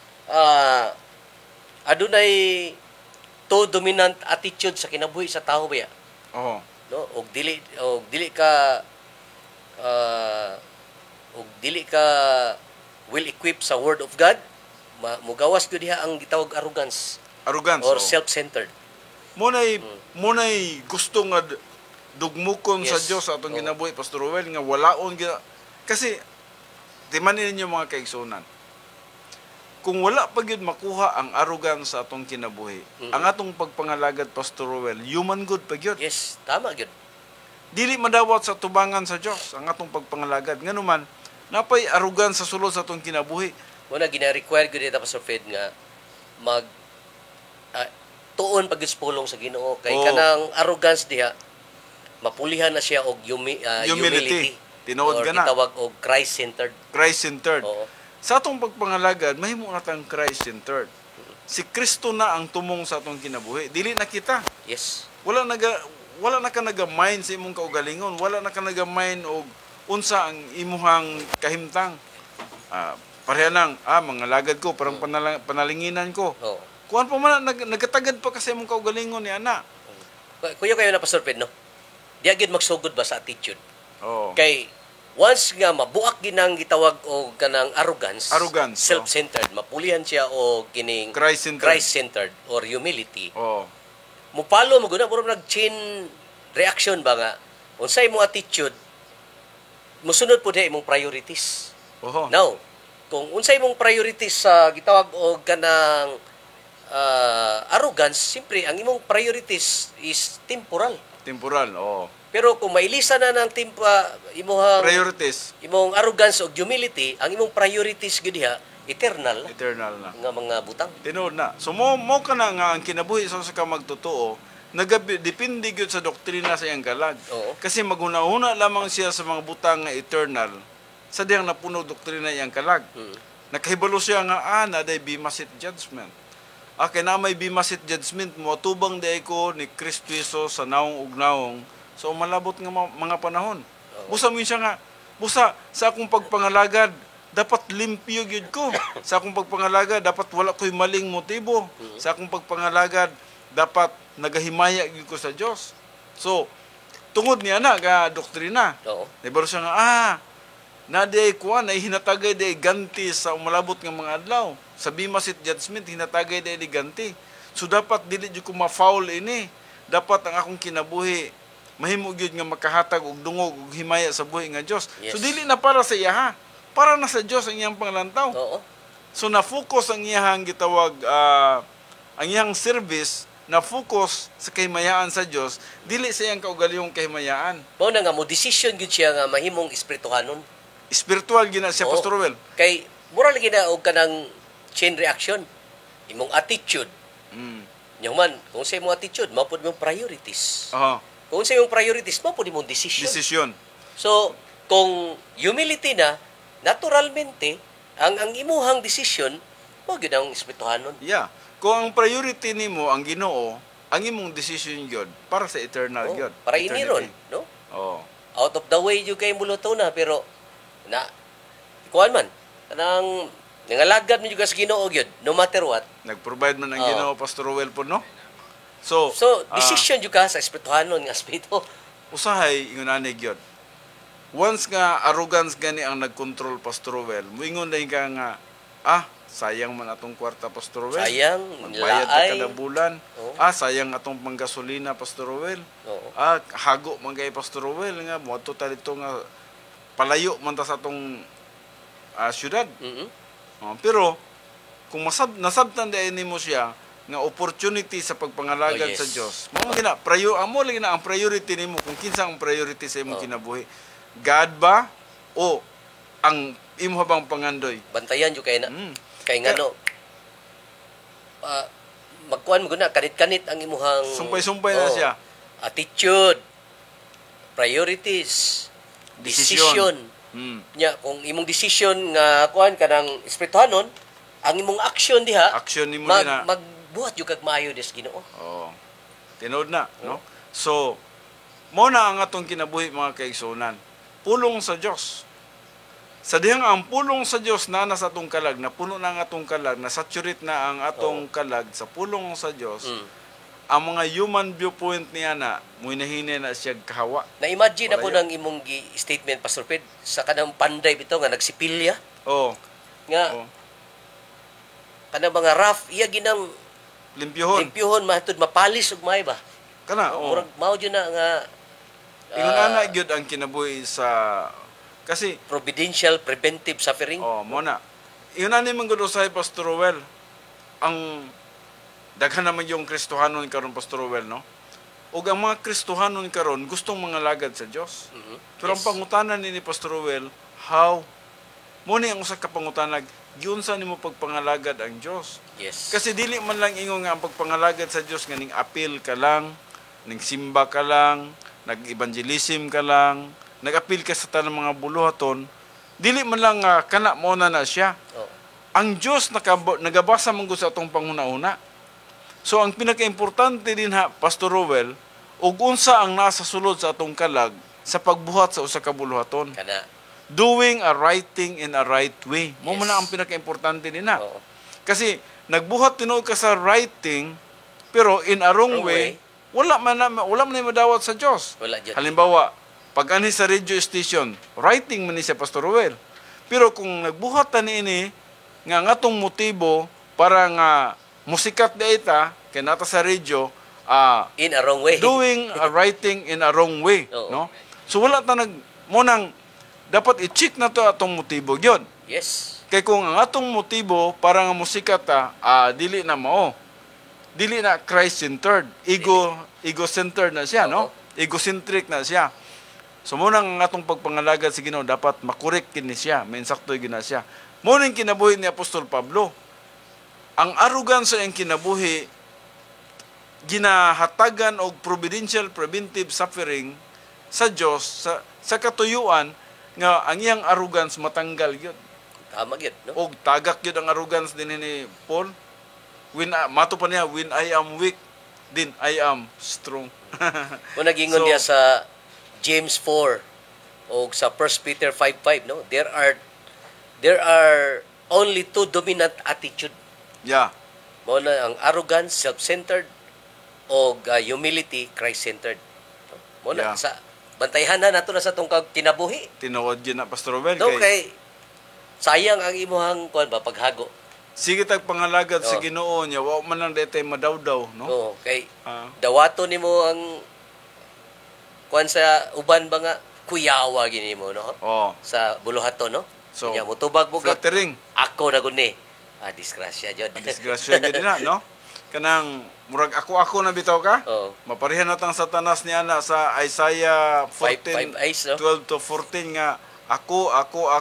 adunay to dominant attitude sa kinabuhi sa tao ba ya? Oo. No, og dili ka well equipped sa word of God, mugawas gyud diha ang gitawag arrogance Arrogance. or self-centered. Munay gusto nga dugmukon sa Yes. Dios sa atong Oo. ginabuhi, Pastor Ruel, nga walaon kasi timanin ninyo mga kaigsunan. Kung wala pa gyud makuha ang arrogance sa atong kinabuhi, ang atong pagpangalagad, Pastor Ruel, human good pa gyud. Yes, tama gyud. Dili madawat sa tubangan sa Dios ang atong pagpangalagad. Nganuman, napay arrogance sa sulod sa atong kinabuhi. Muna gina-require gyud dito Pastor Fred nga mag tuon pagdispulong sa Ginoo kay Oo. kanang arrogance diha mapulihan na siya og humility. Tinuod Or ka na. gitawag og Christ-centered. Christ-centered. Oo. Sa atong pagpangalagad, mahimo na tang Christ-centered. Si Kristo na ang tumong sa atong kinabuhi. Dili na kita. Yes. Wala na ka naga-mind sa imong kaugalingon. Wala na ka naga-mind og unsa ang imuhang kahimtang. Pareha nang, mga lagad ko, parang panalinginan ko. Oo. Kuan pa man, nagatagad pa kasi imong kaugalingon ni ana. Kuya kayo na Pastor Fred, no? Di agad magsugod ba sa attitude? Oo. Kay once nga mabuak ginang gitawag og kanang arrogance, self-centered, mapulihan siya og kining Christ-centered. Christ-centered or humility. Oo. Mupalo mo guna puro nag-chain reaction ba nga unsay imong attitude mosunod pud imong priorities. Oho. Now, kung unsay imong priorities sa gitawag og kanang arrogance, simpre ang imong priorities is temporal. Temporal, oo. Pero kung mailisa na ng imong Priorities, imong arrogance o humility, ang imong priorities gyud diha eternal eternal na. nga mga butang. Tinuod na. So mo ka na nga ang kinabuhi sa ka magtotoo, depende gyud sa doktrina sa iyang kalag. Oo. Kasi maguna-una lamang siya sa mga butang nga eternal sa diyang napuno doktrina iyang kalag. Nakahibalo siya nga na day bimasit judgment. Kay na may bimasit judgment mo tubang day ko ni Kristo Jesus sa naong ug naong so malabot nga mga panahon. Busa mo siya nga busa sa akong pagpangalagad dapat limpyo gyud ko. Sa akong pagpangalagad dapat wala ko'y maling motibo. Sa akong pagpangalagad dapat nagahimaya gyud ko sa Dios. So tungod niya na ga doktrina. Oo. Nibaro siya nga na day kuan ay hinatagay day ganti sa umalabot nga mga adlaw. Sa bimasit judgment hinatagay day ganti. So dapat dili jud ko ma-foul ini. Dapat ang akong kinabuhi mahimo gyud nga makahatag og dungog ug himaya sa buhi nga Dios. Yes. So dili na para sa iya ha. Para na sa Dios ang iyang panglantaw. Oo. So na-focus ang iyang gitawag ang iyang service na focus sa kahimayaan sa Dios, dili sa iyang kaugalingong kahimayaan. Mao na nga mo decision gyud siya nga mahimong espirituhanon. Spiritual gina siya, Oo. Pastor Ruel. Kay mura lagi na og kanang chain reaction. Imong attitude. Nya man, kung sa imong attitude, mao pud imong priorities. Aha. Kung sa imong priorities, mao pud imong decision. Decision. So, kung humility na, naturalmente, ang imuhang decision, mo gyud ang espirituhanon. Yeah. Kung ang priority nimo ang Ginoo, ang imong decision gyud para sa eternal Oh, gyud. para iniron, no? Oh. Out of the way yung kay buluto na, pero na kuan man kanang nangalagad man juga sa Ginoo gyud no matter what. Nag-provide man ang Oo. Ginoo Pastor Ruel po, no? So, So decision juga sa espirituhanon nga aspeto. usahay ingon ani gyud. Once nga arrogance gani ang nag-control Pastor Ruel, moingon na ka nga sayang man atong kwarta Pastor Ruel. Sayang, Magbayad ta laay. kada bulan. Oo. Sayang atong panggasolina Pastor Ruel. Oo. Hago man kay Pastor Ruel nga moadto ta dito nga palayo man ta sa atong syudad. Mhm. Pero kung nasabtan din nimo siya nga opportunity sa pagpangalagad Oh, yes. sa Dios. Mo gina amo lagi na ang priority nimo kung kinsa ang priority sa imong kinabuhi. God ba o ang imo bang pangandoy? Bantayan jud kay na. Mm. Kay ngano magkuan mo guna kanit-kanit ang imuhang Sumpay-sumpay na siya. Attitude, priorities, decision. Nya kung imong decision nga kuan kanang espirituhanon, ang imong action diha Action nimo na. magbuhat jud kag maayo des Ginoo. Oh. Tinod na, no? So, mo na ang atong kinabuhi mga kaigsunan. Pulong sa Dios. Sa dihang ang pulong sa Dios na nasa atong kalag, na puno na ang atong kalag, na saturate na ang atong kalag sa pulong sa Dios. Ang mga human viewpoint niya na muinahine na siya kahawa. Na-imagine ako Wala ng imong statement Pastor Ped sa kanang panday bitaw nga nagsipilya Oh, nga oh. kanang mga rough iya ginang Limpyuhon. limpyuhon matud mapalis ug may ba. Kana, oh. Murag mao jud na nga Ingon ana gyud ang kinabuhi sa kasi providential preventive suffering. mo na. Ingon ani man gud usahay Pastor Ruel. Ang daghan naman yung Kristohanon karon Pastor Ruel, no? Ug ang mga Kristohanon karon gustong mangalagad sa Dios. Mhm. Pero ang pangutanan ni Pastor Ruel, how mo ni ang usa ka pangutanag, giunsa nimo pagpangalagad ang Dios? Yes. Kasi dili man lang ingon nga ang pagpangalagad sa Dios nga ning appeal ka lang, ning simba ka lang, nag-evangelism ka lang, nag-appeal ka sa tanang mga buluhaton, dili man lang kana mo na siya. Oh. Ang Dios nagabasa man gud sa atong panguna-una. So ang pinaka-importante din Pastor Ruel, ug unsa ang nasa sulod sa atong kalag sa pagbuhat sa usa ka buluhaton. Kana. Doing a right thing in a right way. Mo Yes. man ang pinaka-importante din Oo. Kasi nagbuhat tinuod ka sa right thing, pero in a wrong Wrong way, wala man na madawat sa Dios. Wala jud. Halimbawa, pag ani sa radio station, writing man ni siya Pastor Ruel. Pero kung nagbuhat ta niini nga ngatong motibo para nga musikat daita kay nata sa radio, In a wrong way. doing a right thing in a wrong way, Oo. no? So wala ta mo nang dapat i-check na to atong motibo gyud. Yes. Kay kung ang atong motibo para nga musikat ta, dili na mao. Dili na Christ-centered, ego-centered na siya, no? Egocentric na siya. So mo nang atong pagpangalagad sa Ginoo dapat makorek kini siya, mensakto gyud na siya. Mo ning kinabuhi ni Apostol Pablo. Ang arrogance sa iyang kinabuhi ginahatagan og providential preventive suffering sa Dios sa katuyuan nga ang iyang arrogance matanggal gyud. Tama gyud, no? Og tagak gyud ang arrogance din ni Paul. Mato pa niya, when I am weak, then I am strong. Kung nagingon So, diya sa James 4 o sa 1 Peter 5:5, no? There are only two dominant attitude. Yeah. Mao na ang arrogance, self-centered, o humility, Christ-centered. Mao na Yeah. sa bantayhan na nato na sa tong kinabuhi. Tinuod gyud na Pastor Robel No, kay sayang ang imuhang kuan ba paghago. sige tag pangalagad sa Oh. Ginoo niya, wa man lang detay madawdaw, no? No, kay Ah. dawato nimo ang kuan sa uban ba nga kuyawa gini mo, no? Oh. Sa buluhaton, no? So, Nya mutubag mo ka flattering. ako na guni. Disgrasya jud. Disgrasya gyud na, no? Kanang murag ako na bitaw ka? Oh. Maparihan natang Satanas niya na sa Isaiah 14, Five eyes, no? 12 to 14 nga ako.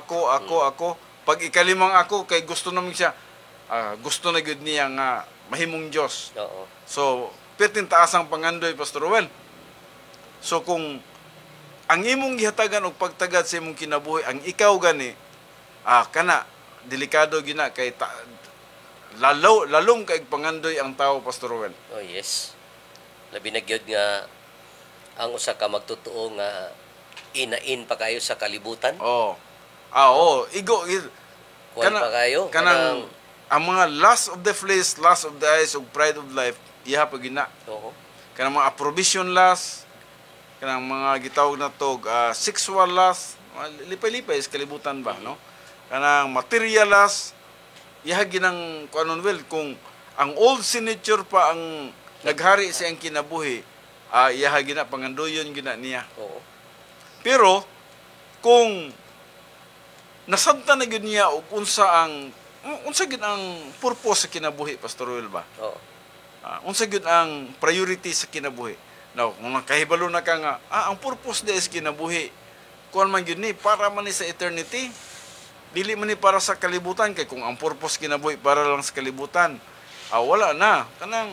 Pag ikalimang ako kay gusto naman siya, gusto na gyud niya nga mahimong Dios. Oo. So, pertin taas ang pangandoy Pastor Ruel. So kung ang imong gihatagan og pagtagad sa imong kinabuhi, ang ikaw gani kana delikado gina kay lalong kay pangandoy ang tao Pastor Ruel. Oh, yes. Labi na gyud nga ang usa ka magtotoo nga inain pa kayo sa kalibutan. Oo. Igo Kuan pa kayo. kanang ang mga lust of the flesh, lust of the eyes, ug pride of life, iha pa gina. Oo. Kanang mga approbation lust, kanang mga gitawag na to sexual lust, lipay-lipay sa kalibutan ba, no? Kanang material lust, iha ginang kuanon well kung ang old sin nature pa ang naghari sa iyang kinabuhi, iha gina pangandoyon gina niya. Oo. Pero kung nasabtan na gyud niya og unsa gid ang purpose sa kinabuhi, Pastor Will ba? Oo. Unsa gid ang priority sa kinabuhi? Now, kung nakahibalo na ka nga, ang purpose sa kinabuhi, kuan man gyud ni para man ni sa eternity. Dili man ni para sa kalibutan, kay kung ang purpose kinabuhi para lang sa kalibutan, wala na. Kanang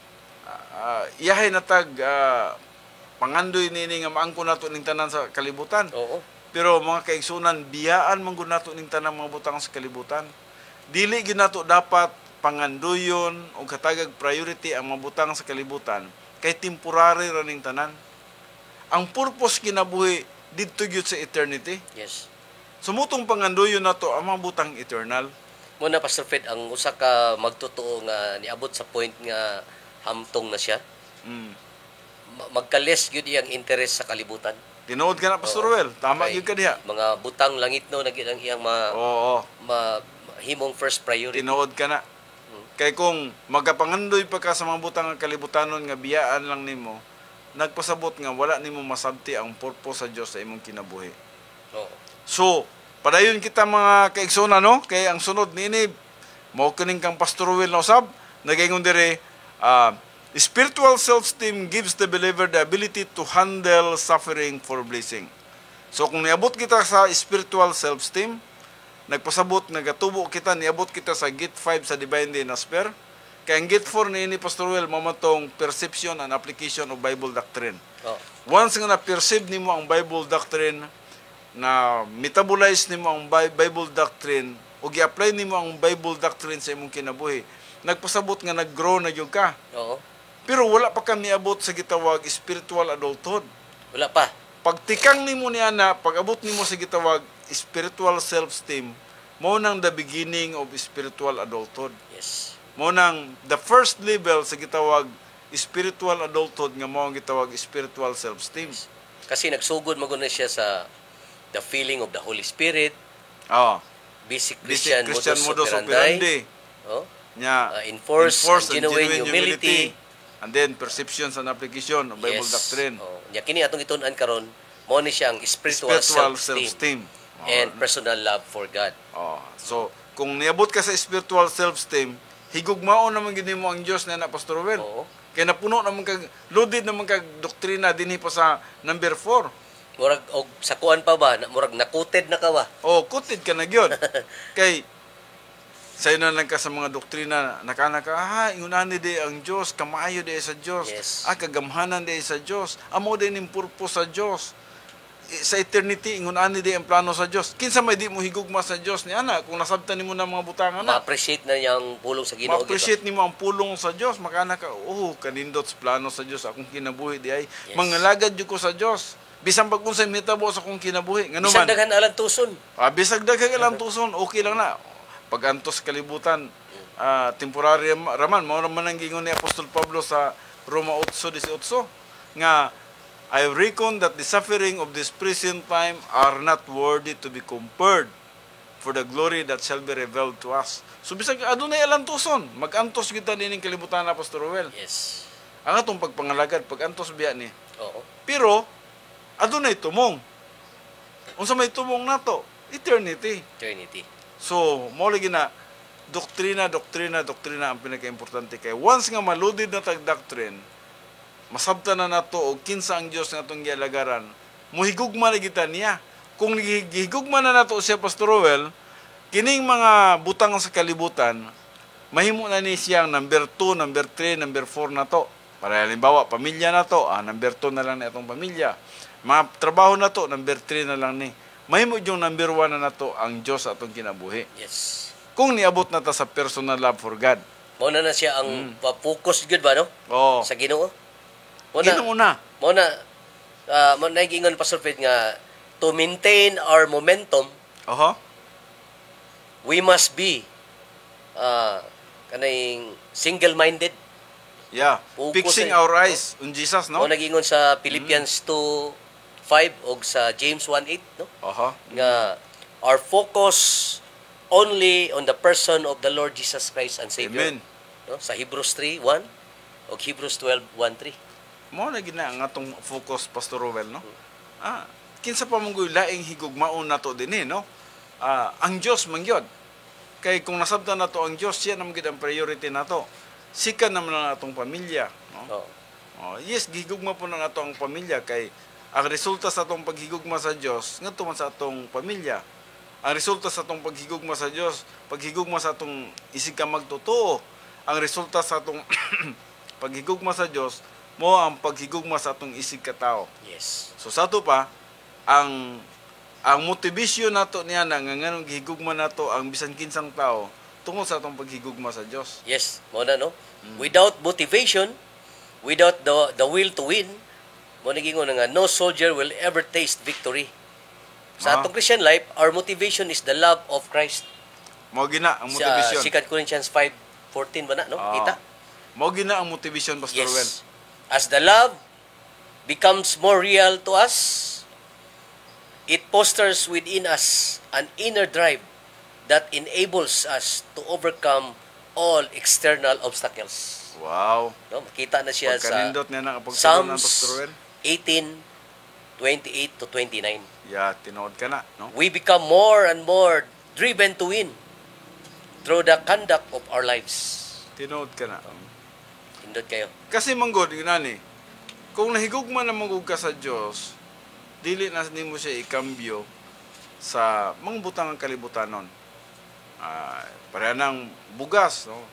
iyahay natag pangandoy nini nga maangko nato ning tanan sa kalibutan. Oo. Pero mga kaigsunan, biyaan man gud nato ning tanang mga butang sa kalibutan. Dili gyud nato dapat panganduyon o katagag priority ang mga butang sa kalibutan kay temporary ra ning tanan. Ang purpose kinabuhi didto gyud sa eternity. Yes. Sumutong panganduyon nato ang mga butang eternal. Muna, Pastor Fred, ang usa ka magtotoo nga niabot sa point nga hamtong na siya, magkales gyud iyang interest sa kalibutan. Tinuod ka na, Pastor Well. Tama Kay gyud ka diha. Mga butang langit no na gyud ang iyang himong first priority. Tinuod ka na. Kay kung magapangandoy pa ka sa mga butang nga kalibutanon nga biyaan lang nimo, nagpasabot nga wala nimo masabti ang purpose sa Dios sa imong kinabuhi. Oo. So, padayon kita mga kaigsoon, no? Kay ang sunod niini mao kining kang Pastor Will na usab, nagaingon dire, spiritual self-esteem gives the believer the ability to handle suffering for blessing. So kung niabot kita sa spiritual self-esteem, nagpasabot, nagatubo kita, niabot kita sa Gate 5 sa Divine Day na Spare. Kaya ang Gate 4 ni Pastor Will, mamatong perception and application of Bible doctrine. Oh. Once nga na-perceive nimo ang Bible doctrine, na metabolize nimo ang Bible doctrine, o gi-apply nimo ang Bible doctrine sa imong kinabuhi, nagpasabot nga nag-grow na gyud ka. Oo. Pero wala pa ka niabot sa gitawag spiritual adulthood. Wala pa. Pagtikang nimo niya na, pag-abot nimo sa gitawag spiritual self-esteem, mo nang the beginning of spiritual adulthood. Yes. Mo nang the first level sa gitawag spiritual adulthood nga mo ang gitawag spiritual self-esteem. Kasi nagsugod maguna siya sa the feeling of the Holy Spirit, basic Christian modus operandi. Oh. Enforce genuine humility. And then perceptions and application of Bible doctrine. Nya kini atong itunan karon, mo ni siyang spiritual self-esteem and personal love for God. So kung niabot ka sa spiritual self-esteem, higugmao naman gid mo ang Dios na Pastor Will. Kaya napuno naman kag loaded naman kag doktrina dinhi pa sa number 4. Murag og sa kuan pa ba, murag nakuted na ka ba? Kuted ka na gyud. Kay sayo na lang ka sa mga doktrina, nakana ka, ingunan di ang Diyos, kamayo di sa Diyos, yes. Kagamhanan di sa Diyos, amo din yung purpose sa Diyos. Sa eternity, ingunan di ang plano sa Diyos. Kinsa may di mo higugma sa Diyos ni ana, kung nasabtan nimo na mga butangan na. Ma-appreciate na niyang pulong sa Ginoo. Ma-appreciate nimo ang pulong sa Diyos, makana ka, kanindot sa plano sa Diyos, akong kinabuhi di ay, mangalagad jud ko sa Diyos. Bisan pag unsay mitabo sa akong kinabuhi. Bisag daghan alang tuson. Bisag daghan alang tuson, okay lang na. Pag-antos kalibutan, temporary raman. Mao naman ang gingon ni Apostol Pablo sa Roma 8:18 nga, I reckon that the suffering of this present time are not worthy to be compared for the glory that shall be revealed to us. So bisag adunay alantuson, mag-antos kita nining kalibutan na Pastor Ruel. Yes. Ang atong pagpangalagad, pag-antos biya ni. Oo. Pero adunay tumong. Unsa may tumong nato? Eternity. So, mo lagi na doktrina ang pinaka-importante kay once nga maludid na tag doctrine, masabtan na nato og kinsa ang Dios nga atong gialagaran, muhigugma na kita niya. Kung higugma na nato siya Pastor Roel, kining mga butang sa kalibutan, mahimo na ni siyang number 2, number 3, number 4 na to. Para halimbawa, pamilya na to, number 2 na lang na itong pamilya. Mga trabaho na to, number 3 na lang ni. Mahimo yung number 1 na nato ang Diyos atong kinabuhi. Yes. Kung niabot na ta sa personal love for God. Mao na siya ang focus gud ba no? Oo. Sa Ginoo. Ginong una. Mo na giingon Pastor Fred nga to maintain our momentum, Oho. we must be kanay single-minded. Yeah. Focus Fixing eh. our eyes on Jesus, no? Mo nagingon sa Philippians 2:5 og sa James 1:8, no? Oho. Nga our focus only on the person of the Lord Jesus Christ and Savior. Amen. No? Sa Hebrews 3:1 o Hebrews 12:1-3. Mo na gina nga atong focus, Pastor Rowell, no? Kinsa pa mong laing higugmaon nato dinhi, no? Ang Dios man gyud. Kay kung nasabtan nato ang Dios, siya naman gyud ang priority nato. Sikan naman ang atong pamilya, no? Yes, gigugma po na nato ang pamilya kay ang resulta sa atong paghigugma sa Dios ngadto man sa atong pamilya. Ang resulta sa atong paghigugma sa Dios, paghigugma sa atong isig ka magtotoo. Ang resulta sa atong paghigugma sa Dios mo ang paghigugma sa atong isig ka tao. Yes. So sa ato pa ang motivation nato niya nga nganong gihigugma nato ang bisan kinsang tao tungod sa atong paghigugma sa Dios. Yes, mo na no. Without motivation, without the will to win, mo nagingon nga no soldier will ever taste victory. Sa atong Christian life, our motivation is the love of Christ. Mao gina ang Sa motivation. 2 Corinthians 5:14 ba na, no? Kita? Mao gina ang motivation, Pastor Rowell. Yes. As the love becomes more real to us, it fosters within us an inner drive that enables us to overcome all external obstacles. Wow. No, makita na siya sa Pagkanindot niya ng pagtulong ng Psalms Pastor Rowell. 18:28-29. Yeah, tinuod ka na, no? We become more and more driven to win through the conduct of our lives. Tinuod ka na. Indot kayo. Kasi manggod inani. Kung nahigugma na manggod ka sa Dios, dili na nimo siya ikambyo sa mangbutang ang kalibutanon. Pareha ng bugas, no?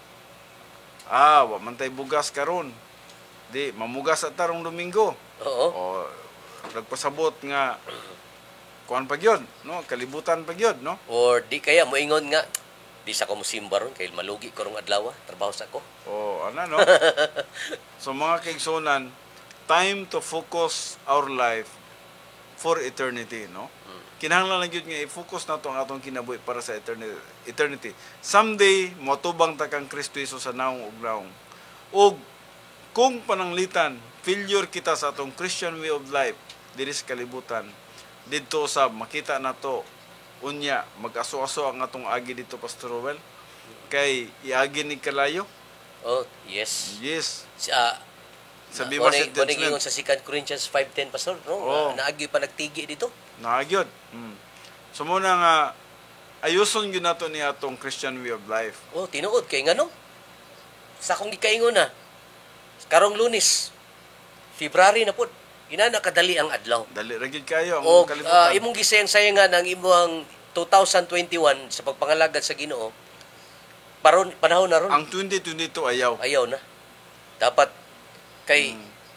Wa man tay bugas karon. Di mamugas sa tarong Domingo. Oo. O nagpasabot nga kuan pa gyud, no? Kalibutan pa gyud, no? Or di kaya moingon nga di sa ko mosimba ron kay malugi ko rong adlaw, trabaho sa ko. No? So mga kaigsunan, time to focus our life for eternity, no? Kinahanglan lang gyud nga i-focus nato ang atong kinabuhi para sa eternity. Someday motubang ta kang Kristo Hesus sa naong ug naong. Ug kung pananglitan, failure kita sa atong Christian way of life diri sa kalibutan, didto sa makita nato unya mag-aso-aso ang atong agi dito, Pastor Rowell, kay iagi ni kalayo. Oh, yes. Yes. Sabi Sabi mo sa ingon sa 2 Corinthians 5:10 pastor, no? Naagi pa nagtigi dito. Naagyod. So muna nga ayuson gyud nato ni atong Christian way of life. Oh, tinuod kay ngano? Sa akong gikaingon na. Karong Lunes, February na pud. Inana kadali ang adlaw. Dali ra gyud kayo ang O kalibutan. imong gisayang-sayangan ang imong 2021 sa pagpangalagad sa Ginoo. Panahon na ron. Ang 2022 Ayaw na. Dapat kay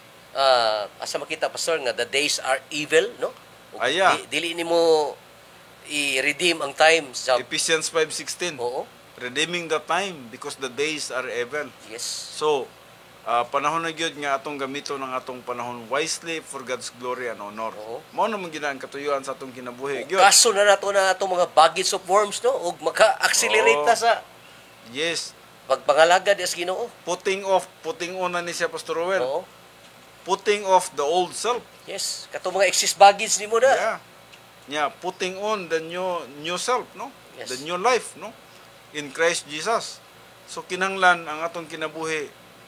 asa makita pastor nga the days are evil, no? Dili nimo i-redeem ang time sa Ephesians 5:16. Oo. Redeeming the time because the days are evil. Yes. So, panahon na gyud nga atong gamiton ang atong panahon wisely for God's glory and honor. Oo. Mao na man ginaan katuyuan sa atong kinabuhi gyud. Kaso na nato na atong mga baggage of worms, no? Ug maka-accelerate ta sa Yes. pagpangalagad sa Ginoo. Putting on na ni siya, Pastor Rowell. Oo. Putting off the old self. Yes. Kato mga excess baggage nimo na. Yeah, putting on the new self, no? Yes. The new life, no? In Christ Jesus. So kinahanglan ang atong kinabuhi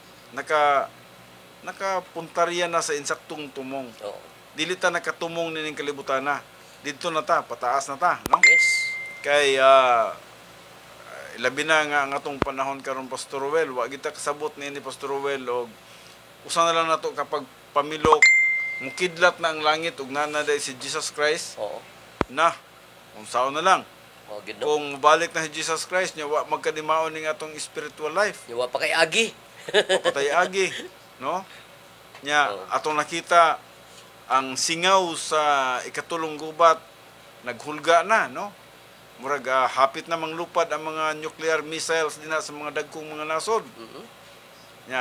nakapuntarya na sa insaktong tumong. Oo. Dili ta nakatumong nining kalibutan na. Dito na ta, pataas na ta, no? Yes. Kay labi na nga ang atong panahon karon, Pastor Rowell, wa kita kasabot ni Pastor Rowell og usa na lang nato kapag pamilok mukidlat na ang langit ug nanaday si Jesus Christ. Oo. Na unsaon na lang. Oh, good, no? Kung balik na si Jesus Christ nya wa magkadimaon ning atong spiritual life. Wa pa kay agi. Patay agi, no? Nya atong nakita ang singaw sa ikatulong gubat naghulga na, no? Murag hapit na manglupad ang mga nuclear missiles dinha sa mga dagkong mga nasod. Nya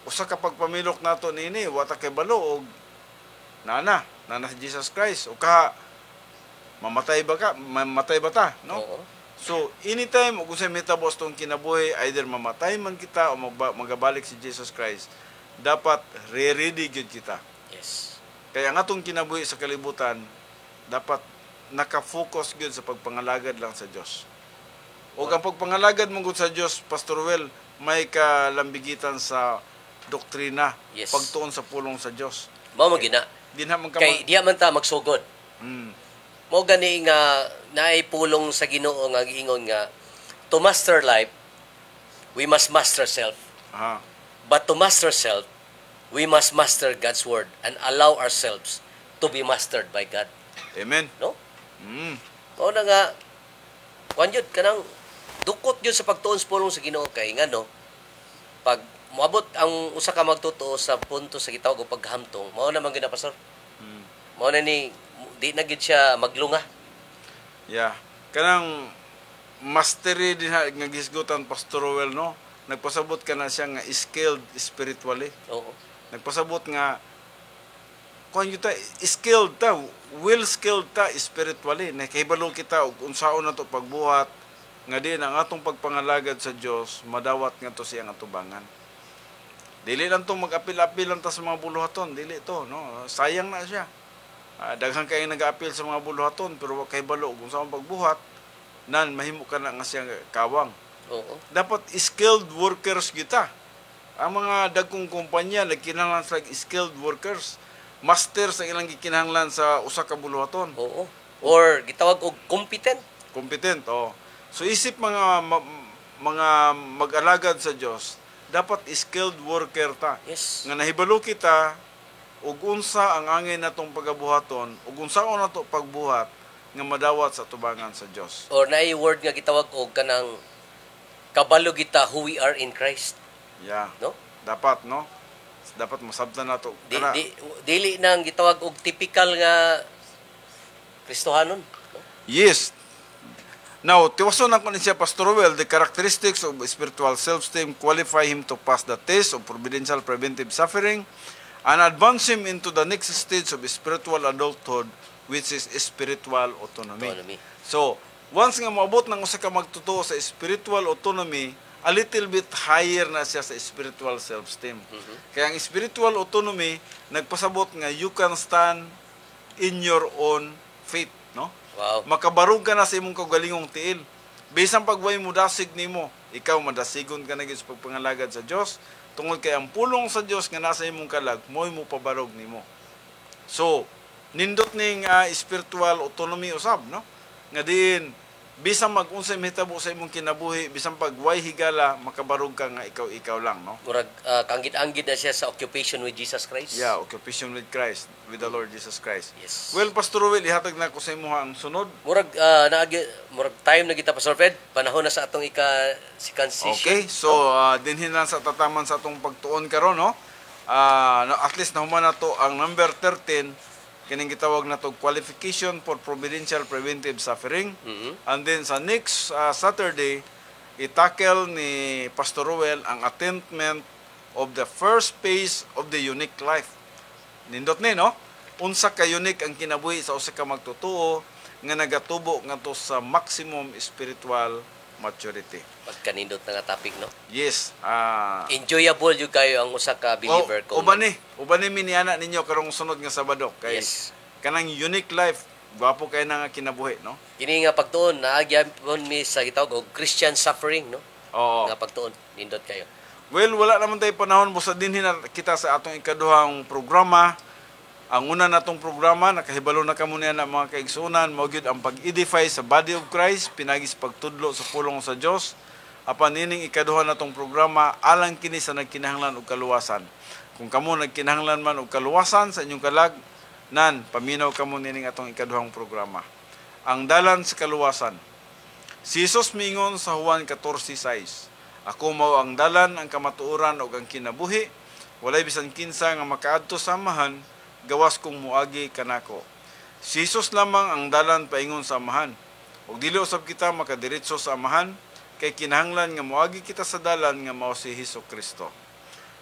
usa ka pagpamilok nato nini wata kay balo og nana si Jesus Christ o ka mamatay ba ta, no? Oo. So anytime ug unsay mitabos tong kinabuhi, either mamatay man kita o magabalik si Jesus Christ, dapat ready gyud kita. Yes. Kaya ang atong kinabuhi sa kalibutan dapat naka-focus gyud sa pagpangalagad lang sa Dios. O ang pagpangalagad mong sa Dios, Pastor Well, may kalambigitan sa doktrina, Yes. pagtuon sa pulong sa Dios. Mao man gina. Di na man ka Kay diya man ta magsugod. Mao gani nga naay pulong sa Ginoo nga giingon nga to master life we must master self. Aha. But to master self, we must master God's word and allow ourselves to be mastered by God. Amen. No? Mm. Mao na nga kuan jud kanang dukot jud sa pagtuon sa pulong sa Ginoo kay ngano pag moabot ang usa ka magtotoo sa punto sa gitawag og paghamtong, mao na man gyud na pastor. Mao na ni di na gid siya maglunga. Yeah. Kanang mastery din nga gisgutan Pastor Well, no? Nagpasabot ka na siya nga skilled spiritually. Oo. Nagpasabot nga kung ta skilled ta, will skilled ta spiritually. Nakahibalo kita og unsaon na to pagbuhat nga din ang atong pagpangalagad sa Dios madawat nga to siyang atubangan. Dili lang to mag-apil-apil lang ta sa mga buluhaton, dili to, no? Sayang na siya. Daghang kay nag-apil sa mga buluhaton pero wa kay balo kung saan pagbuhat nan mahimo ka na nga siya kawang. Oo. Dapat skilled workers kita. Ang mga dagkong kumpanya nagkinahanglan sa skilled workers, master sa ilang gikinahanglan sa usa ka buluhaton. Oo. Or gitawag og competent. Competent, oh. So isip mga mag-alagad sa Dios, dapat skilled worker ta. Yes. Nga nahibalo kita ug unsa ang angin natong pagabuhaton ug unsaon nato pagbuhat nga madawat sa tubangan sa Dios. Or naay word nga gitawag og kanang kabalo kita who we are in Christ. Yeah. No? Dapat, no? Dapat masabtan nato. Dili nang gitawag og typical nga Kristohanon. No? Yes. Now, tiwason ako ni siya, Pastor Well, the characteristics of spiritual self-esteem qualify him to pass the test of providential preventive suffering and advance him into the next stage of spiritual adulthood, which is spiritual autonomy. So, once nga maabot ng usa ka magtutuo sa spiritual autonomy, a little bit higher na siya sa spiritual self-esteem. Kaya ang spiritual autonomy, nagpasabot nga you can stand in your own faith, no? Wow. Makabarog ka na sa imong kaugalingong tiil. Bisan pagway mo dasig nimo, ikaw madasigon ka na gyud sa pagpangalagad sa Dios. Tungod kay ang pulong sa Dios nga nasa imong kalag, mo'y mo pabarog nimo. So, nindot ning spiritual autonomy usab, no? Nga din bisan mag-unsay mahitabo sa imong kinabuhi, bisan pagway higala, makabarog ka nga ikaw lang, no? Murag kanggid-anggid na siya sa occupation with Jesus Christ. Yeah, occupation with Christ, with the Lord Jesus Christ. Yes. Well, Pastor Will, ihatag na ko sa imo ang sunod. Murag murag time na kita Pastor Fred, panahon na sa atong second session. Okay, so dinhin lang sa tataman sa atong pagtuon karon, no? At least nahuman na to ang number 13, kining gitawag na to qualification for providential preventive suffering. And then sa next Saturday, itakel ni Pastor Ruel ang attainment of the first phase of the unique life. Nindot ni, no? Unsa ka unique ang kinabuhi sa usa ka magtutuo nga nagatubo ngadto sa maximum spiritual maturity. Pagkanindot na nga topic, no? Yes. Enjoyable yung kayo ang usa ka believer ko. Uban ni miniana ninyo karong sunod nga Sabado kay Yes. kanang unique life, gwapo kay na nga kinabuhi, no? Kini nga pagtuon naagyapon mi sa gitawag og Christian suffering, no? Oo. Nga pagtuon nindot kayo. Well, wala naman tayo panahon busa dinhin na kita sa atong ikaduhang programa. Ang una natong programa, nakahibalo na kamo niya na mga kaigsunan, mao gyud ang pag-edify sa body of Christ, pinagis pagtudlo sa pulong sa Dios. Apan ining ikaduha natong programa, alang kini sa nagkinahanglan og kaluwasan. Kung kamo nagkinahanglan man og kaluwasan sa inyong kalag, nan paminaw kamo nining atong ikaduhang programa. Ang dalan sa kaluwasan. Si Jesus mingon sa Juan 14:6, ako mao ang dalan, ang kamatuoran ug ang kinabuhi, walay bisan kinsa nga makaadto sa amahan gawas kong muagi kanako. Si Jesus lamang ang dalan paingon sa amahan. Ug dili usab kita makadiretso sa amahan kay kinahanglan nga muagi kita sa dalan nga mao si Hesukristo.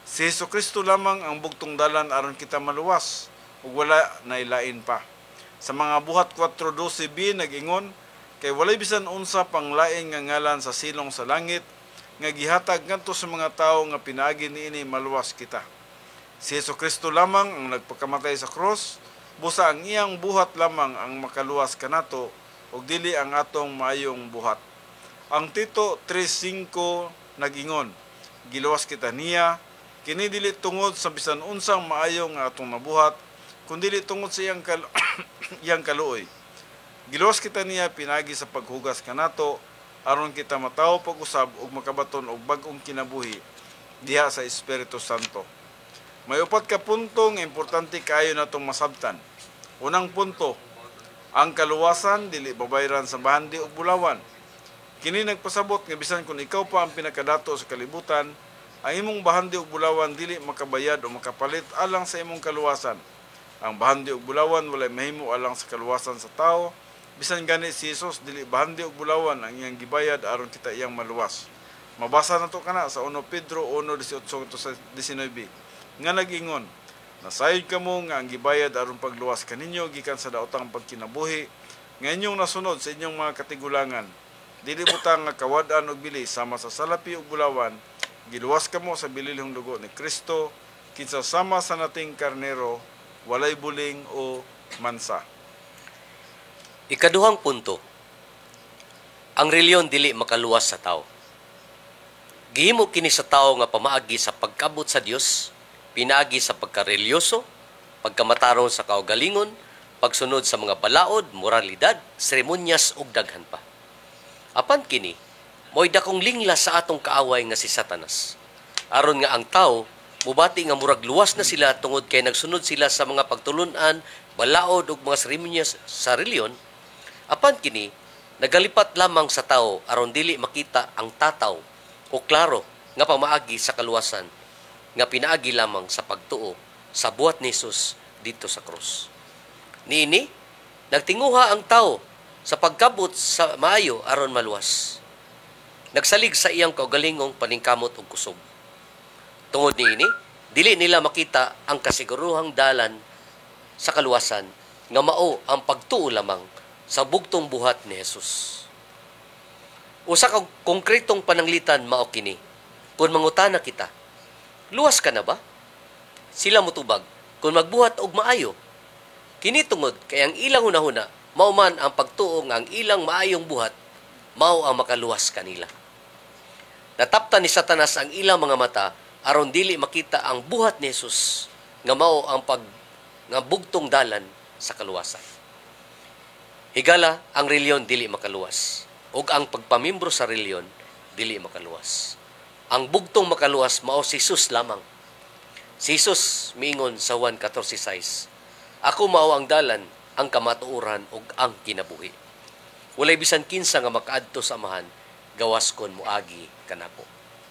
Si Hesukristo lamang ang bugtong dalan aron kita maluwas, ug wala nailain pa. Sa mga buhat 4:12b nag-ingon, kay walay bisan unsa pang lain nga ngalan sa silong sa langit, nga gihatag ngadto sa mga tawo nga pinaagi niini maluwas kita. Si Hesukristo lamang ang nagpakamatay sa cross, busa ang iyang buhat lamang ang makaluwas kanato, ug dili ang atong maayong buhat. Ang Tito 3:5 nag-ingon, giluwas kita niya, kini dili tungod sa bisan unsang maayo nga atong nabuhat, kundi tungod sa iyang kaluoy. Giluwas kita niya pinagi sa paghugas kanato, aron kita matawo pag-usab ug makabaton og bag-ong kinabuhi diha sa Espiritu Santo. May upat ka punto nga importante kaayo natong masabtan. Unang punto, ang kaluwasan dili babayran sa bahandi ug bulawan. Kini nagpasabot nga bisan kung ikaw pa ang pinakadato sa kalibutan, ang imong bahandi ug bulawan dili makabayad o makapalit alang sa imong kaluwasan. Ang bahandi ug bulawan walay mahimo alang sa kaluwasan sa tao. Bisan gani si Jesus dili bahandi ug bulawan ang iyang gibayad aron kita iyang maluwas. Mabasa nato kana sa 1 Pedro 1:18-19 nga nag-ingon, nasayod kamo nga ang gibayad aron pagluwas kaninyo gikan sa daotang pagkinabuhi nga inyong nasunod sa inyong mga katigulangan. Dili butang nga kawad-an og bili sama sa salapi ug bulawan, giluwas kamo sa bililhong dugo ni Kristo kinsa sama sa nating karnero, walay buling o mansa. Ikaduhang punto, ang reliyon dili makaluwas sa tao. Gihimo kini sa tao nga pamaagi sa pagkabot sa Dios, pinaagi sa pagkarelyoso, pagkamatarong sa kaugalingon, pagsunod sa mga balaod, moralidad, seremonyas ug daghan pa. Apan kini, mo'y dakong linglas sa atong kaaway nga si Satanas. Aron nga ang tao, mubati nga murag luwas na sila tungod kay nagsunod sila sa mga pagtulunan, balaod ug mga seremonyas sa reliyon. Apan kini, nagalipat lamang sa tao aron dili makita ang tataw o klaro nga pamaagi sa kaluwasan nga pinaagi lamang sa pagtuo sa buhat ni Jesus dito sa krus. Niini, nagtinguha ang tao sa pagkabot sa maayo aron maluwas. Nagsalig sa iyang kaugalingong paningkamot ug kusog. Tungod niini, dili nila makita ang kasiguruhang dalan sa kaluwasan nga mao ang pagtuo lamang sa bugtong buhat ni Jesus. Usa ka konkretong pananglitan mao kini. Kung mangutana kita, luwas ka na ba? Sila mutubag, kung magbuhat og maayo. Kini tungod kay ang ilang hunahuna, mao man ang pagtuo nga ang ilang maayong buhat, mao ang makaluwas kanila. Nataptan ni Satanas ang ilang mga mata aron dili makita ang buhat ni Jesus nga mao ang nga bugtong dalan sa kaluwasan. Higala, ang reliyon dili makaluwas, ug ang pagpamimbro sa reliyon dili makaluwas. Ang bugtong makaluwas mao si Jesus lamang. Si Jesus miingon sa Juan 14:6, ako mao ang dalan, ang kamatuoran ug ang kinabuhi. Walay bisan kinsa nga makaadto sa Amahan, gawas kon moagi kanako.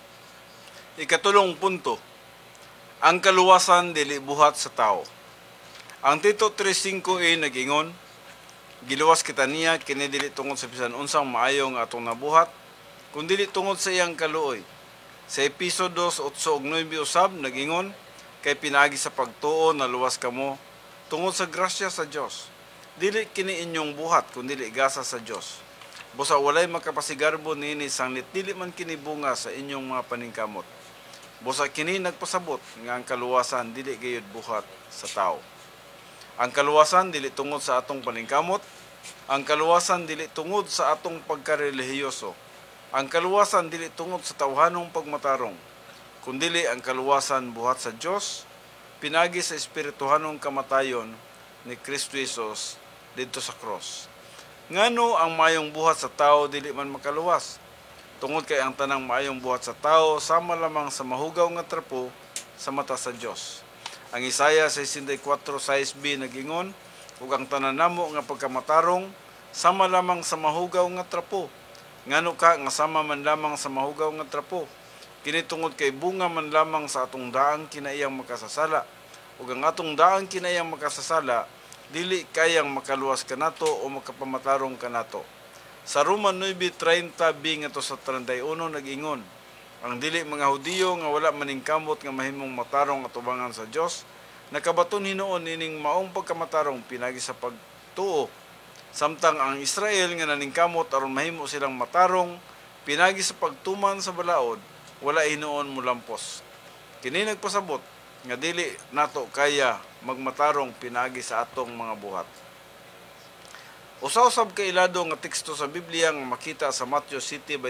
Ikatulong punto, ang kaluwasan dili buhat sa tao. Ang Tito 3:5 nag-ingon, giluwas kita niya kini dili tungod sa bisan unsang maayo nga atong nabuhat, kundi dili tungod sa iyang kaluoy. Sa Episo 2:8-9 usab nag-ingon, kay pinaagi sa pagtuo na luwas kamo tungod sa grasya sa Dios. Dili kini inyong buhat kundi dili gasa sa Dios. Busa walay makapasigarbo niini sanglit dili man kini bunga sa inyong mga paningkamot. Busa kini nagpasabot nga ang kaluwasan dili gayud buhat sa tao. Ang kaluwasan dili tungod sa atong paningkamot, ang kaluwasan dili tungod sa atong pagkarelihiyoso, ang kaluwasan dili tungod sa tawhanong pagmatarong, kundi ang kaluwasan buhat sa Dios, pinagi sa espirituhanong kamatayon ni Kristo Jesus dito sa cross. Ngano ang mayong buhat sa tao dili man makaluwas? Tungod kay ang tanang mayong buhat sa tao sama lamang sa mahugaw nga trapo sa mata sa Dios. Ang Isaiah 64:6b nag-ingon, ug ang tanan namo nga pagkamatarong sama lamang sa mahugaw nga trapo. Ngano ka nga sama man lamang sa mahugaw nga trapo? Kini tungod kay bunga man lamang sa atong daang kinaiyang makasasala. Ug ang atong daang kinaiyang makasasala dili kayang makaluwas kanato o makapamatarong kanato. Sa Roma 9:30b ngadto sa 31 nag-ingon, Ang dili mga Hudiyo nga wala maningkamot nga mahimong matarong atubangan sa Dios, nakabaton hinuon nining maong pagkamatarong pinagi sa pagtuo. Samtang ang Israel nga naningkamot aron mahimo silang matarong pinagi sa pagtuman sa balaod, wala hinuon mulampos. Kini nagpasabot nga dili nato kaya magmatarong pinagi sa atong mga buhat. Usa-usab ka ilado nga teksto sa Biblia nga makita sa Matthew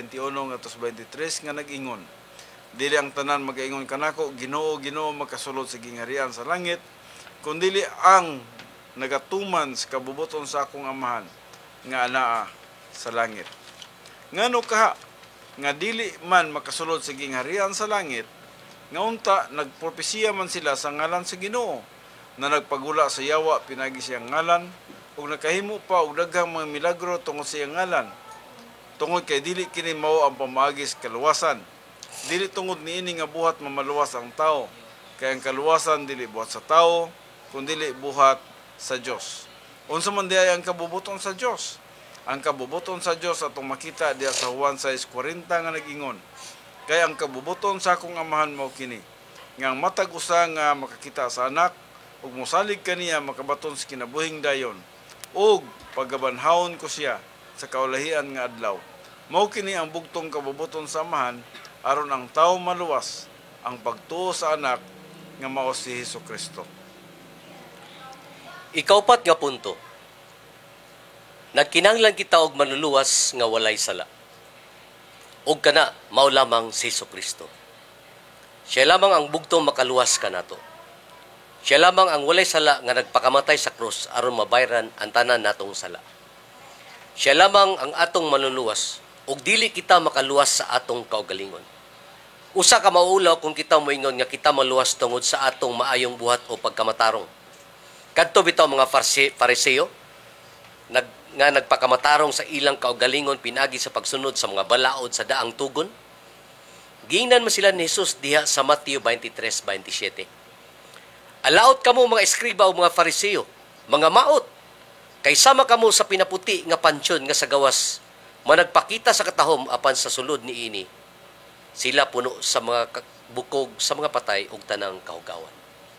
7:21-23 nga nag-ingon, dili ang tanan mag-ingon kanako, Ginoo, Ginoo, makasulod sa gingharian sa langit, kundili ang nagatuman sa kabubuton sa akong amahan nga anaa sa langit. Ngano kaha nga dili man makasulod sa gingharian sa langit, nga unta nagpropesiya man sila sa ngalan sa Ginoo, na nagpagula sa yawa pinagi siyang ngalan, ug nakahimo pa og daghang mga milagro tungod sa iyang ngalan. Tungod kay dili kini mao ang pamaagis kaluwasan. Dili tungod niini nga buhat mamaluwas ang tao, kay ang kaluwasan dili buhat sa tao, kundi buhat sa Dios. Unsa man diay ang kabubuton sa Dios? Ang kabubuton sa Dios atong makita diya sa Juan 6:40 nga nag-ingon, kay ang kabubuton sa akong amahan mao kini, nga ang matag usa nga makakita sa anak, ug mosalig kaniya makabaton sa kinabuhing dayon, ug pagabanhawon ko siya sa kaulahian nga adlaw. Mao kini ang bugtong kabubuton sa amahan, aron ang tawo maluwas ang pagtuo sa anak nga mao si Hesukristo. Ikaupat nga punto. Nagkinahanglan kita og manluluwas nga walay sala. Og kana mao lamang si Hesukristo. Siya lamang ang bugtong makaluwas kanato. Siya lamang ang walay sala nga nagpakamatay sa krus aron mabayran ang tanan natong sala. Siya lamang ang atong manluluwas ug dili kita makaluwas sa atong kaugalingon. Usa ka maulaw kung kita moingon nga kita maluwas tungod sa atong maayong buhat o pagkamatarong. Kadto bitaw mga Fariseo nga nagpakamatarong sa ilang kaugalingon pinagi sa pagsunod sa mga balaod sa daang tugon. Giingnan man sila ni Jesus diha sa Matthew 23:27. Alaot kamo mga eskriba o mga Fariseo, mga maot, kay sama kamo sa pinaputi nga pansyon nga sa gawas, managpakita sa katahom apan sa sulod ni ini. Sila puno sa mga bukog sa mga patay ug tanang kahugawan.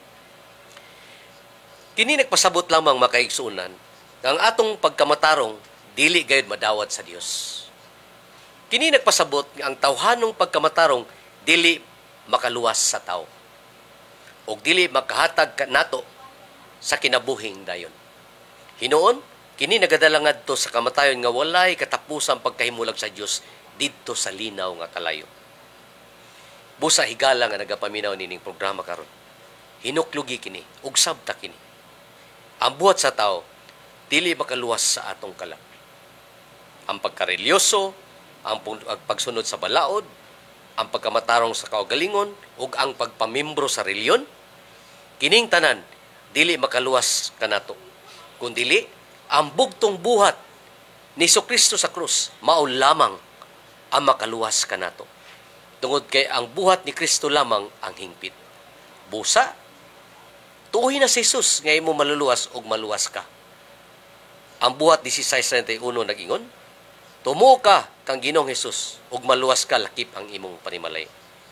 Kini nagpasabot lamang makaigsuunan nga ang atong pagkamatarong dili gayud madawat sa Dios. Kini nagpasabot nga ang tawhanong pagkamatarong dili makaluwas sa tao, o dili makahatag nato sa kinabuhing dayon. Hinuon, kini nagadala ngadto sa kamatayon nga walay katapusang pagkahimulag sa Dios didto sa linaw nga kalayo. Busa higala nga nagapaminaw nining programa karon. Hinuklugi kini ug sabta kini. Ang buhat sa tao dili makaluwas sa atong kalag. Ang pagkarelyoso, ang pagsunod sa balaod, ang pagkamatarong sa kaugalingon ug ang pagpamimbro sa reliyon, kining tanan dili makaluwas kanato. Kundili ang bugtong buhat ni Hesukristo sa krus mao lamang ang makaluwas kanato. Tungod kay ang buhat ni Kristo lamang ang hingpit. Busa, tuuhin na si Jesus nga imo maluluwas og maluwas ka. Ang buhat 16:31 nag-ingon, tumo ka kang Ginoong Hesus ug maluwas ka lakip ang imong panimalay.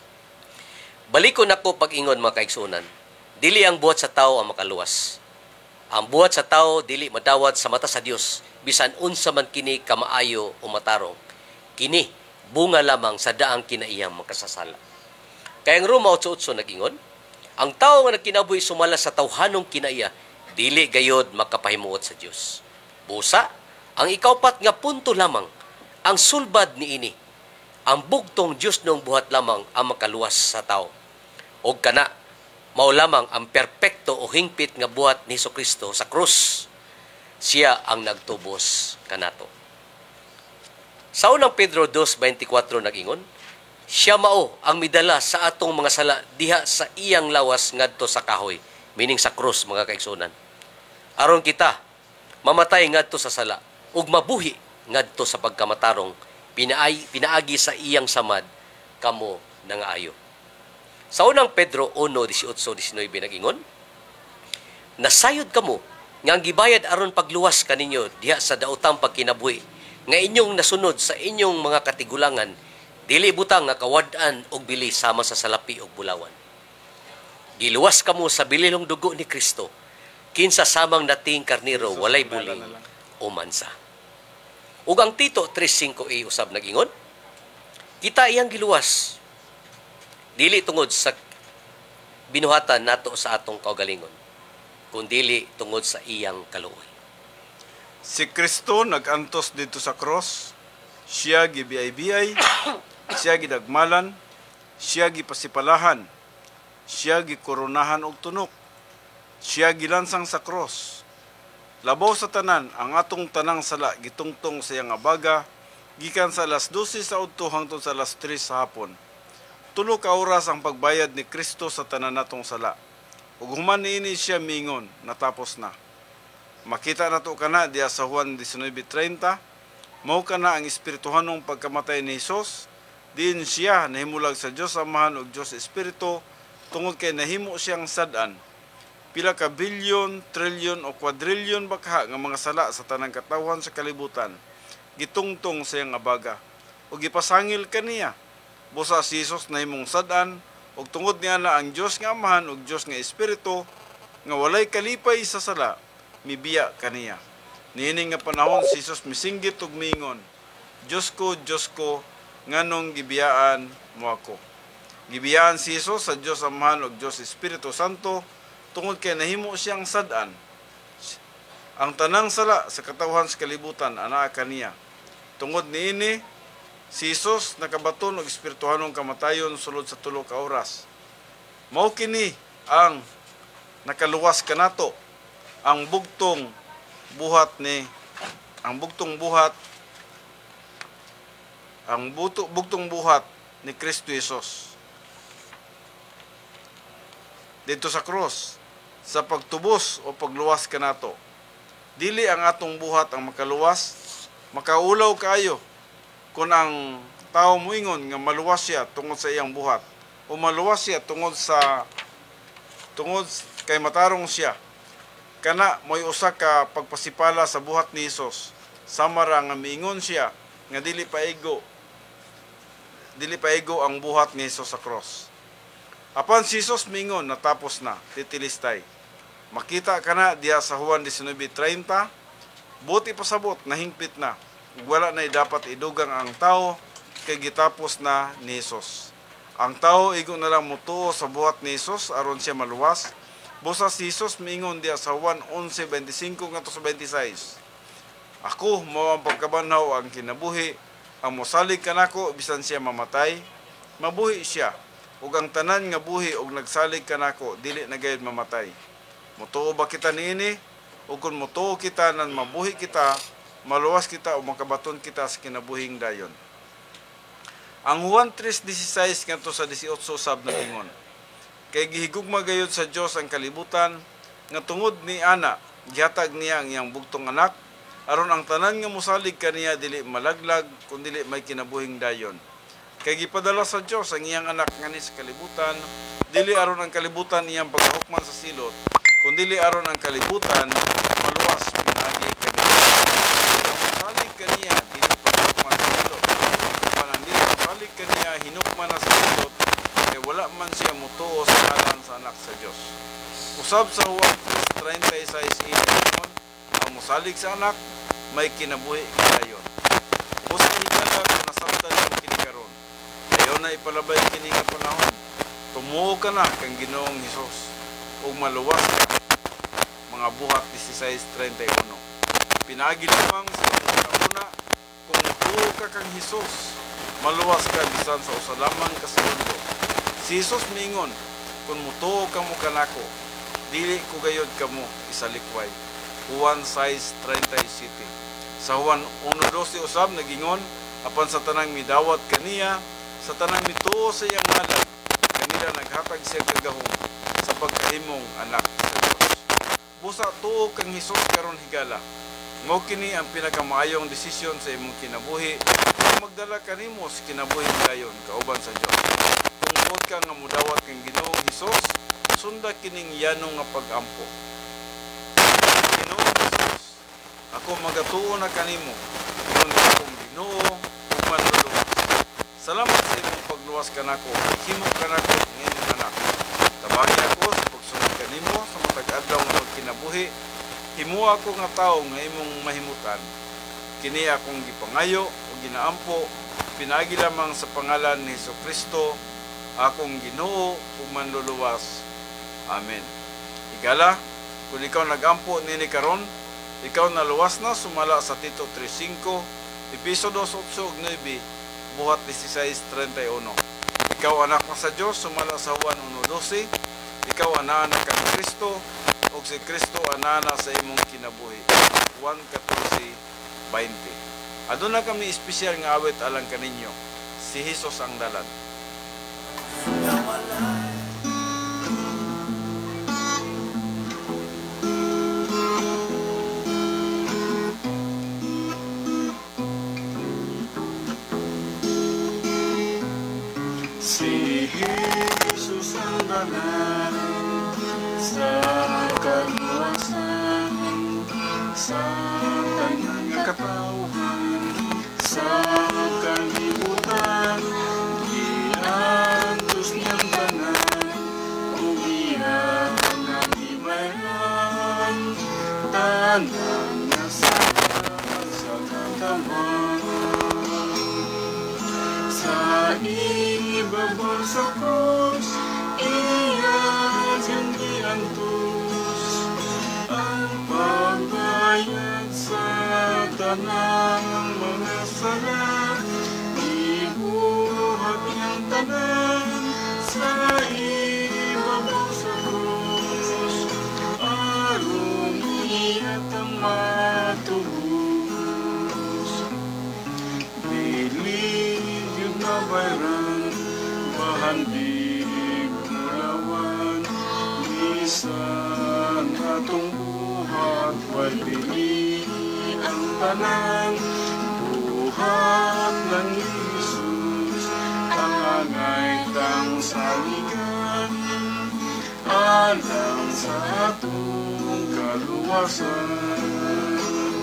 Balikon nako pag-ingon mga kaigsunan, dili ang buhat sa tao ang makaluwas. Ang buhat sa tao dili madawat sa mata sa Dios bisan unsa man kini kamaayo o matarong. Kini bunga lamang sa daang kinaiyang makasasala. Kaya ang Roma 8:8 nag-ingon, ang tao nga nagkinabuhi sumala sa tawhanong kinaiya dili gayod makapahimuot sa Dios. Busa, ang ikaupat nga punto lamang, ang sulbad niini, ang bugtong Dios nung buhat lamang ang makaluwas sa tao. O kana, mao lamang ang perpekto o hingpit nga buhat ni Hesukristo sa krus. Siya ang nagtubos kanato. Sa unang Pedro 2:24 nag-ingon, siya mao ang midala sa atong mga sala diha sa iyang lawas ngadto sa kahoy, meaning sa krus mga kaigsunan. Aron kita mamatay ngadto sa sala ug mabuhi ngadto sa pagkamatarong pinaagi sa iyang samad kamo nangaayo. Sa unang Pedro 1:18-19 nag-ingon, nasayod kamo nga ang gibayad aron pagluwas kaninyo diha sa daotang pagkinabuhi nga inyong nasunod sa inyong mga katigulangan Dili butang nga kawad-an og bili sama sa salapi og bulawan. Giluwas kamo sa bililong dugo ni Kristo, kinsa samang nating karniro walay buling o mansa. Ug ang Tito 3:5a usab nagingon, kita iyang giluwas dili tungod sa binuhatan nato sa atong kaugalingon, kundi tungod sa iyang kaluoy. Si Kristo nag-antos dito sa cross, siya gibiyay-biyay, siya gidagmalan, siya gipasipalahan, siya gikoronahan og tunok, siya gilansang sa cross. Labaw sa tanan, ang atong tanang sala gitungtong sa iyang abaga, gikan sa alas 12 sa udto hangtod sa alas 3 sa hapon. 3 ka oras ang pagbayad ni Kristo sa tanan natong sala. Ug human niini siya mingon, natapos na. Makita nato kana diya sa Juan 19:30, mao kana ang espirituhanong pagkamatay ni Hesus. Din siya nahimulag sa Dios Amahan ug Dios Espiritu tungod kay nahimo siyang sad-an. Pila ka bilyon, trilyon o kwadrilyon bakha nga mga sala sa tanang katawan sa kalibutan gitungtong sa iyang abaga ug gipasangil kaniya. Busa si Hesus nahimong sad-an ug tungod niya na ang Dios nga Amahan ug Dios nga Espiritu nga walay kalipay sa sala mibiya kaniya. Niini nga panahon si Hesus misinggit ug miingon, Diyos ko, nganong gibiyaan mo ako. Gibiyaan si Hesus sa Dios Amahan ug Dios Espiritu Santo tungod kay nahimo siyang sad-an. Ang tanang sala sa katawhan sa kalibutan anaa kaniya. Tungod niini si Hesus nakabaton og espirituhanong kamatayon sulod sa 3 ka oras. Mao kini ang nakaluwas kanato ang bugtong buhat ni Kristo Hesus dito sa cross sa pagtubos o pagluwas kanato. Dili ang atong buhat ang makaluwas, makaulaw kayo kung ang tao moingon nga maluwas siya tungod sa iyang buhat o maluwas siya tungod kay matarong siya. Kana mo'y usa ka pagpasipala sa buhat ni Hesus. Sama ra nga miingon siya nga dili paigo ang buhat ni Hesus sa cross. Apan si Hesus miingon natapos na, titilistay. Makita kana diya sa Juan 19:30, buti pasabot nahingpit na. Wala na dapat idugang ang tao kay gitapos na ni Hesus. Ang tao igo na lang mutuo sa buhat ni Hesus aron siya maluwas. Busa si Hesus miingon diya sa Juan 11:25 ngadto sa 26. Ako mao ang pagkabanhaw ang kinabuhi, ang mosalig kanako bisan siya mamatay, mabuhi siya. Ug ang tanan nga buhi ug nagsalig kanako dili na gayud mamatay. Mutuo ba kita niini? Ug kun mutuo kita nan mabuhi kita, maluwas kita o makabaton kita sa kinabuhing dayon. Ang Juan 3:16 ngadto sa 18 sab nagingon, kay gihigugma gayud sa Dios ang kalibutan nga tungod ni ana gihatag niya ang iyang bugtong anak aron ang tanan nga mosalig kaniya dili malaglag kun dili may kinabuhing dayon. Kay gipadala sa Dios ang iyang anak ngani sa kalibutan dili aron ang kalibutan iyang pagahukman sa silot kun dili aron ang kalibutan maluwas pinaagi kaniya. Mosalig kaniya dili pagahukman sa silot. Panan dili mosalig kaniya hinukman na sa silot kay wala man siya mutuo sa ngalan sa anak sa Dios. Usab sa Juan 3:36 ang mosalig sa anak may kinabuhi kayon. Busa higala kung nasabtan ang kinikaron. Ayaw na ipalabay kini nga panahon. Tumuo ka na kang Ginoong Hesus ug maluwas ka. Mga buhat 16:31. Pinagi lamang sa una kung mutuo ka kang Hesus, maluwas ka bisan sa usa lamang ka segundo. Si Hesus miingon, kung mutuo ka mo kanako, dili ko gayod kamo isalikway. Juan 6:37. Sa Juan 1:12 usab nagingon, apan sa tanang midawat kaniya, sa tanang mituo sa iyang ngalan, kanila naghatag siya kagahom sa pagkahimong anak sa Dios. Busa tuo kang Hesus karon higala. Mao kini ang pinakamaayong desisyon sa imong kinabuhi, magdala kanimo sa kinabuhing dayon kauban sa Dios. Kung buot ka nga mudawat kang Ginoong Hesus, sunda kining yanong nga pag-ampo. Ginoong Hesus, ako magatuo na kanimo, kung akong Ginoo ug manluluwas. Salamat sa imong pagluwas kanako. Himo kanako ang inyong anak. Tabagi ako sa pagsunod kanimo sa matag adlaw nga magkinabuhi. Himo ako nga tawo nga imong mahimutan. Kini akong gipangayo o ginaampo, pinagi lamang sa pangalan ni Jesucristo, akong Ginoo ug manluluwas. Amen. Higala, kung ikaw nagampo nini karon, ikaw naluwas na sumala sa Tito 3:5, Episodo 8:9, buhat 16:31. Ikaw anak na sa Dios sumala sa Juan 1:12, ikaw anana kang Kristo ug si Kristo anana sa imong kinabuhi. Juan 14:20. Aduna kami espesyal nga awit alang kaninyo. Si Hesus ang dalan. Si Jesus ang dalan sa kaluwasan, sa kanyang katauhan, sa kalibutan, iantos niyang tanan, umiyan ang imayan, tanan na sa katawan. Sa ibabaw sa krus, iyan siyang giantos, ang pagbayad sa tanang mga sala, ibuhat niyang tanan sa ibabaw sa krus, aron iyat ang matubos. Bili nabayaran, bahandig mulawan, bisan atong buhat, walpili ang tanan, buhat ng Jesus, ang angay tang saligan, alam sa atong kaluwasan.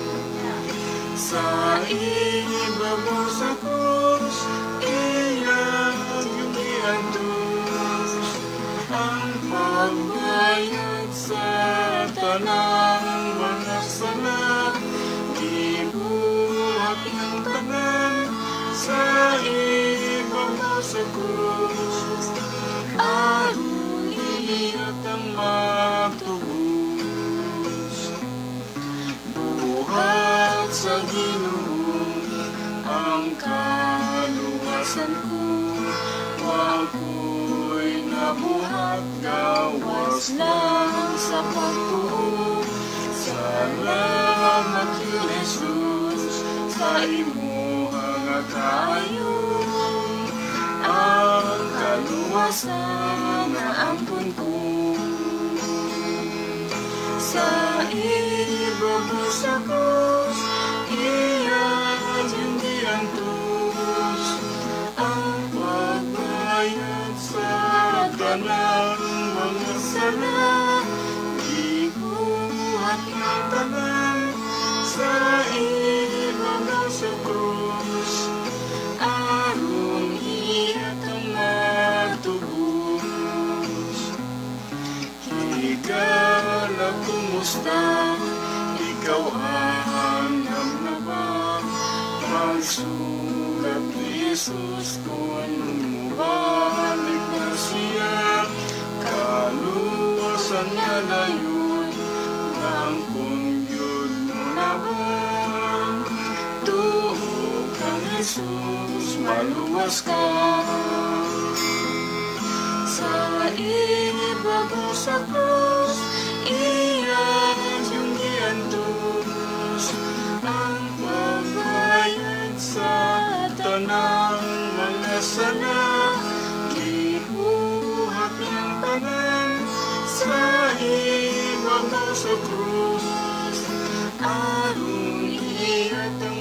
Sa ibabaw sa krus, iyan yung iantos, ang pagbayad sa tanang mga sala, ibuhat ng tanan sa ibabaw sa krus, aron iyat ang matubos. Buhat sa Ginoo ang kaluwasan ko, wako'y nabuhat, gawas lang sa pagtuo. Salamat yun, Jesus, sa imo nga kayo, ang kaluwasan na ampun ko. Sa ibabaw sa krus, iyan yung giantos, ang pagbayad sa tanang mga sala, ibuhat ng tanan sa ibabaw sa krus, aron iyat ang matubos. Higala, kumusta? Ikaw hanap na ba? Magsulat ni Jesus kung mubalik na siya. Kaluwasan niya na yun, ang kungyod mo na ba? Tuhog kang Jesus, maluwas ka. Sa ibabaw sa krus, iyan yung giantos, ang pagbayad sa tanang mga sala, ibuhat ng tanan sa ibabaw sa krus, aron iyat ang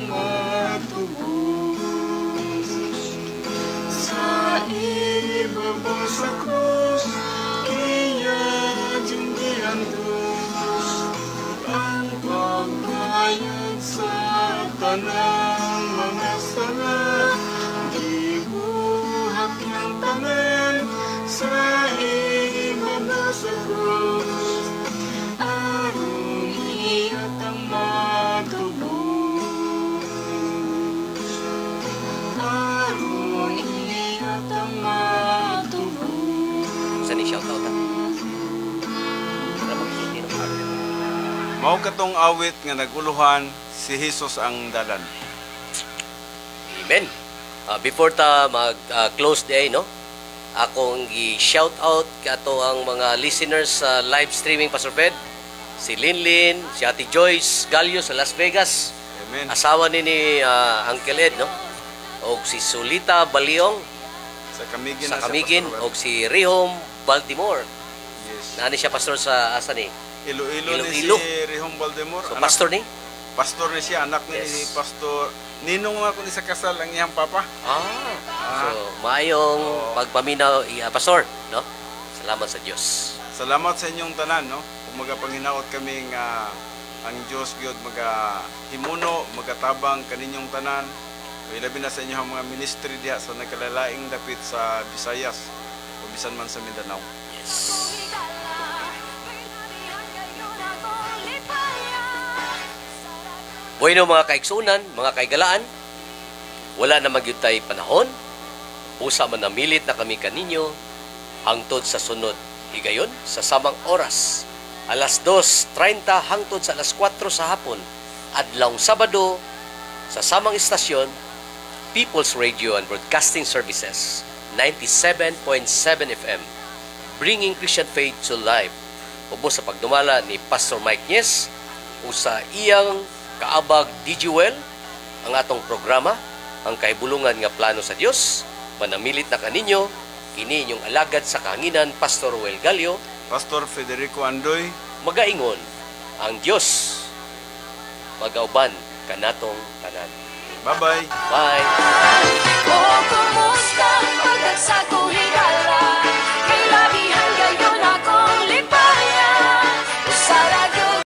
matubos. Sa ibabaw sa krus, iyan yung giantos, ang pagbayad sa tanang mga sala, ibuhat Mao katong awit nga naguluhan si Jesus ang dalan. Amen. Before ta mag-close day, no? Akong i-shout out kato ang mga listeners sa live streaming, Pastor Fred. Si Linlin, si Ate Joyce Gallo sa Las Vegas. Amen. Asawa ni Uncle Ed, no? O si Sulita Baliong Sa Camiguin. sa Camiguin. O si Rihom Baltimore. Yes. Nani siya pastor sa asa ni? Iloilo ni si Iloilo. Rihom Baltimore. So, pastor ni? Pastor ni siya, anak ni Yes. Pastor. Ninong ako ni sa kasal ang iyang papa. So, maayong pagpaminaw, pastor, no? Salamat sa Diyos. Salamat sa inyong tanan, no? Kung magapanginaot kaming ang Diyos Gyud magahimuno, magatabang kaninyong tanan. Ilabi na sa inyong mga ministry diha sa nagkalalaing dapit sa Visayas o bisan man sa Mindanao. Yes. Bueno mga kaiksunan, mga kaigalaan, wala na magyud tay panahon. Usa man namilit na kami kaninyo hangtod sa sunod higayon sa samang oras. Alas 2:30 hangtod sa alas 4 sa hapon. Adlawng Sabado sa samang istasyon, People's Radio and Broadcasting Services, 97.7 FM, bringing Christian faith to life. Ubos sa pagdumala ni Pastor Mike Nyes, usa iyang kaabag DJWell, ang atong programa, ang kahibulungan nga plano sa Dios. Manamilit na kaninyo, kini inyong alagad sa kahanginan, Pastor Well Gallo, Pastor Federico Andoy, magaingon ang Dios magauban kanatong tanan. bye-bye! Bye!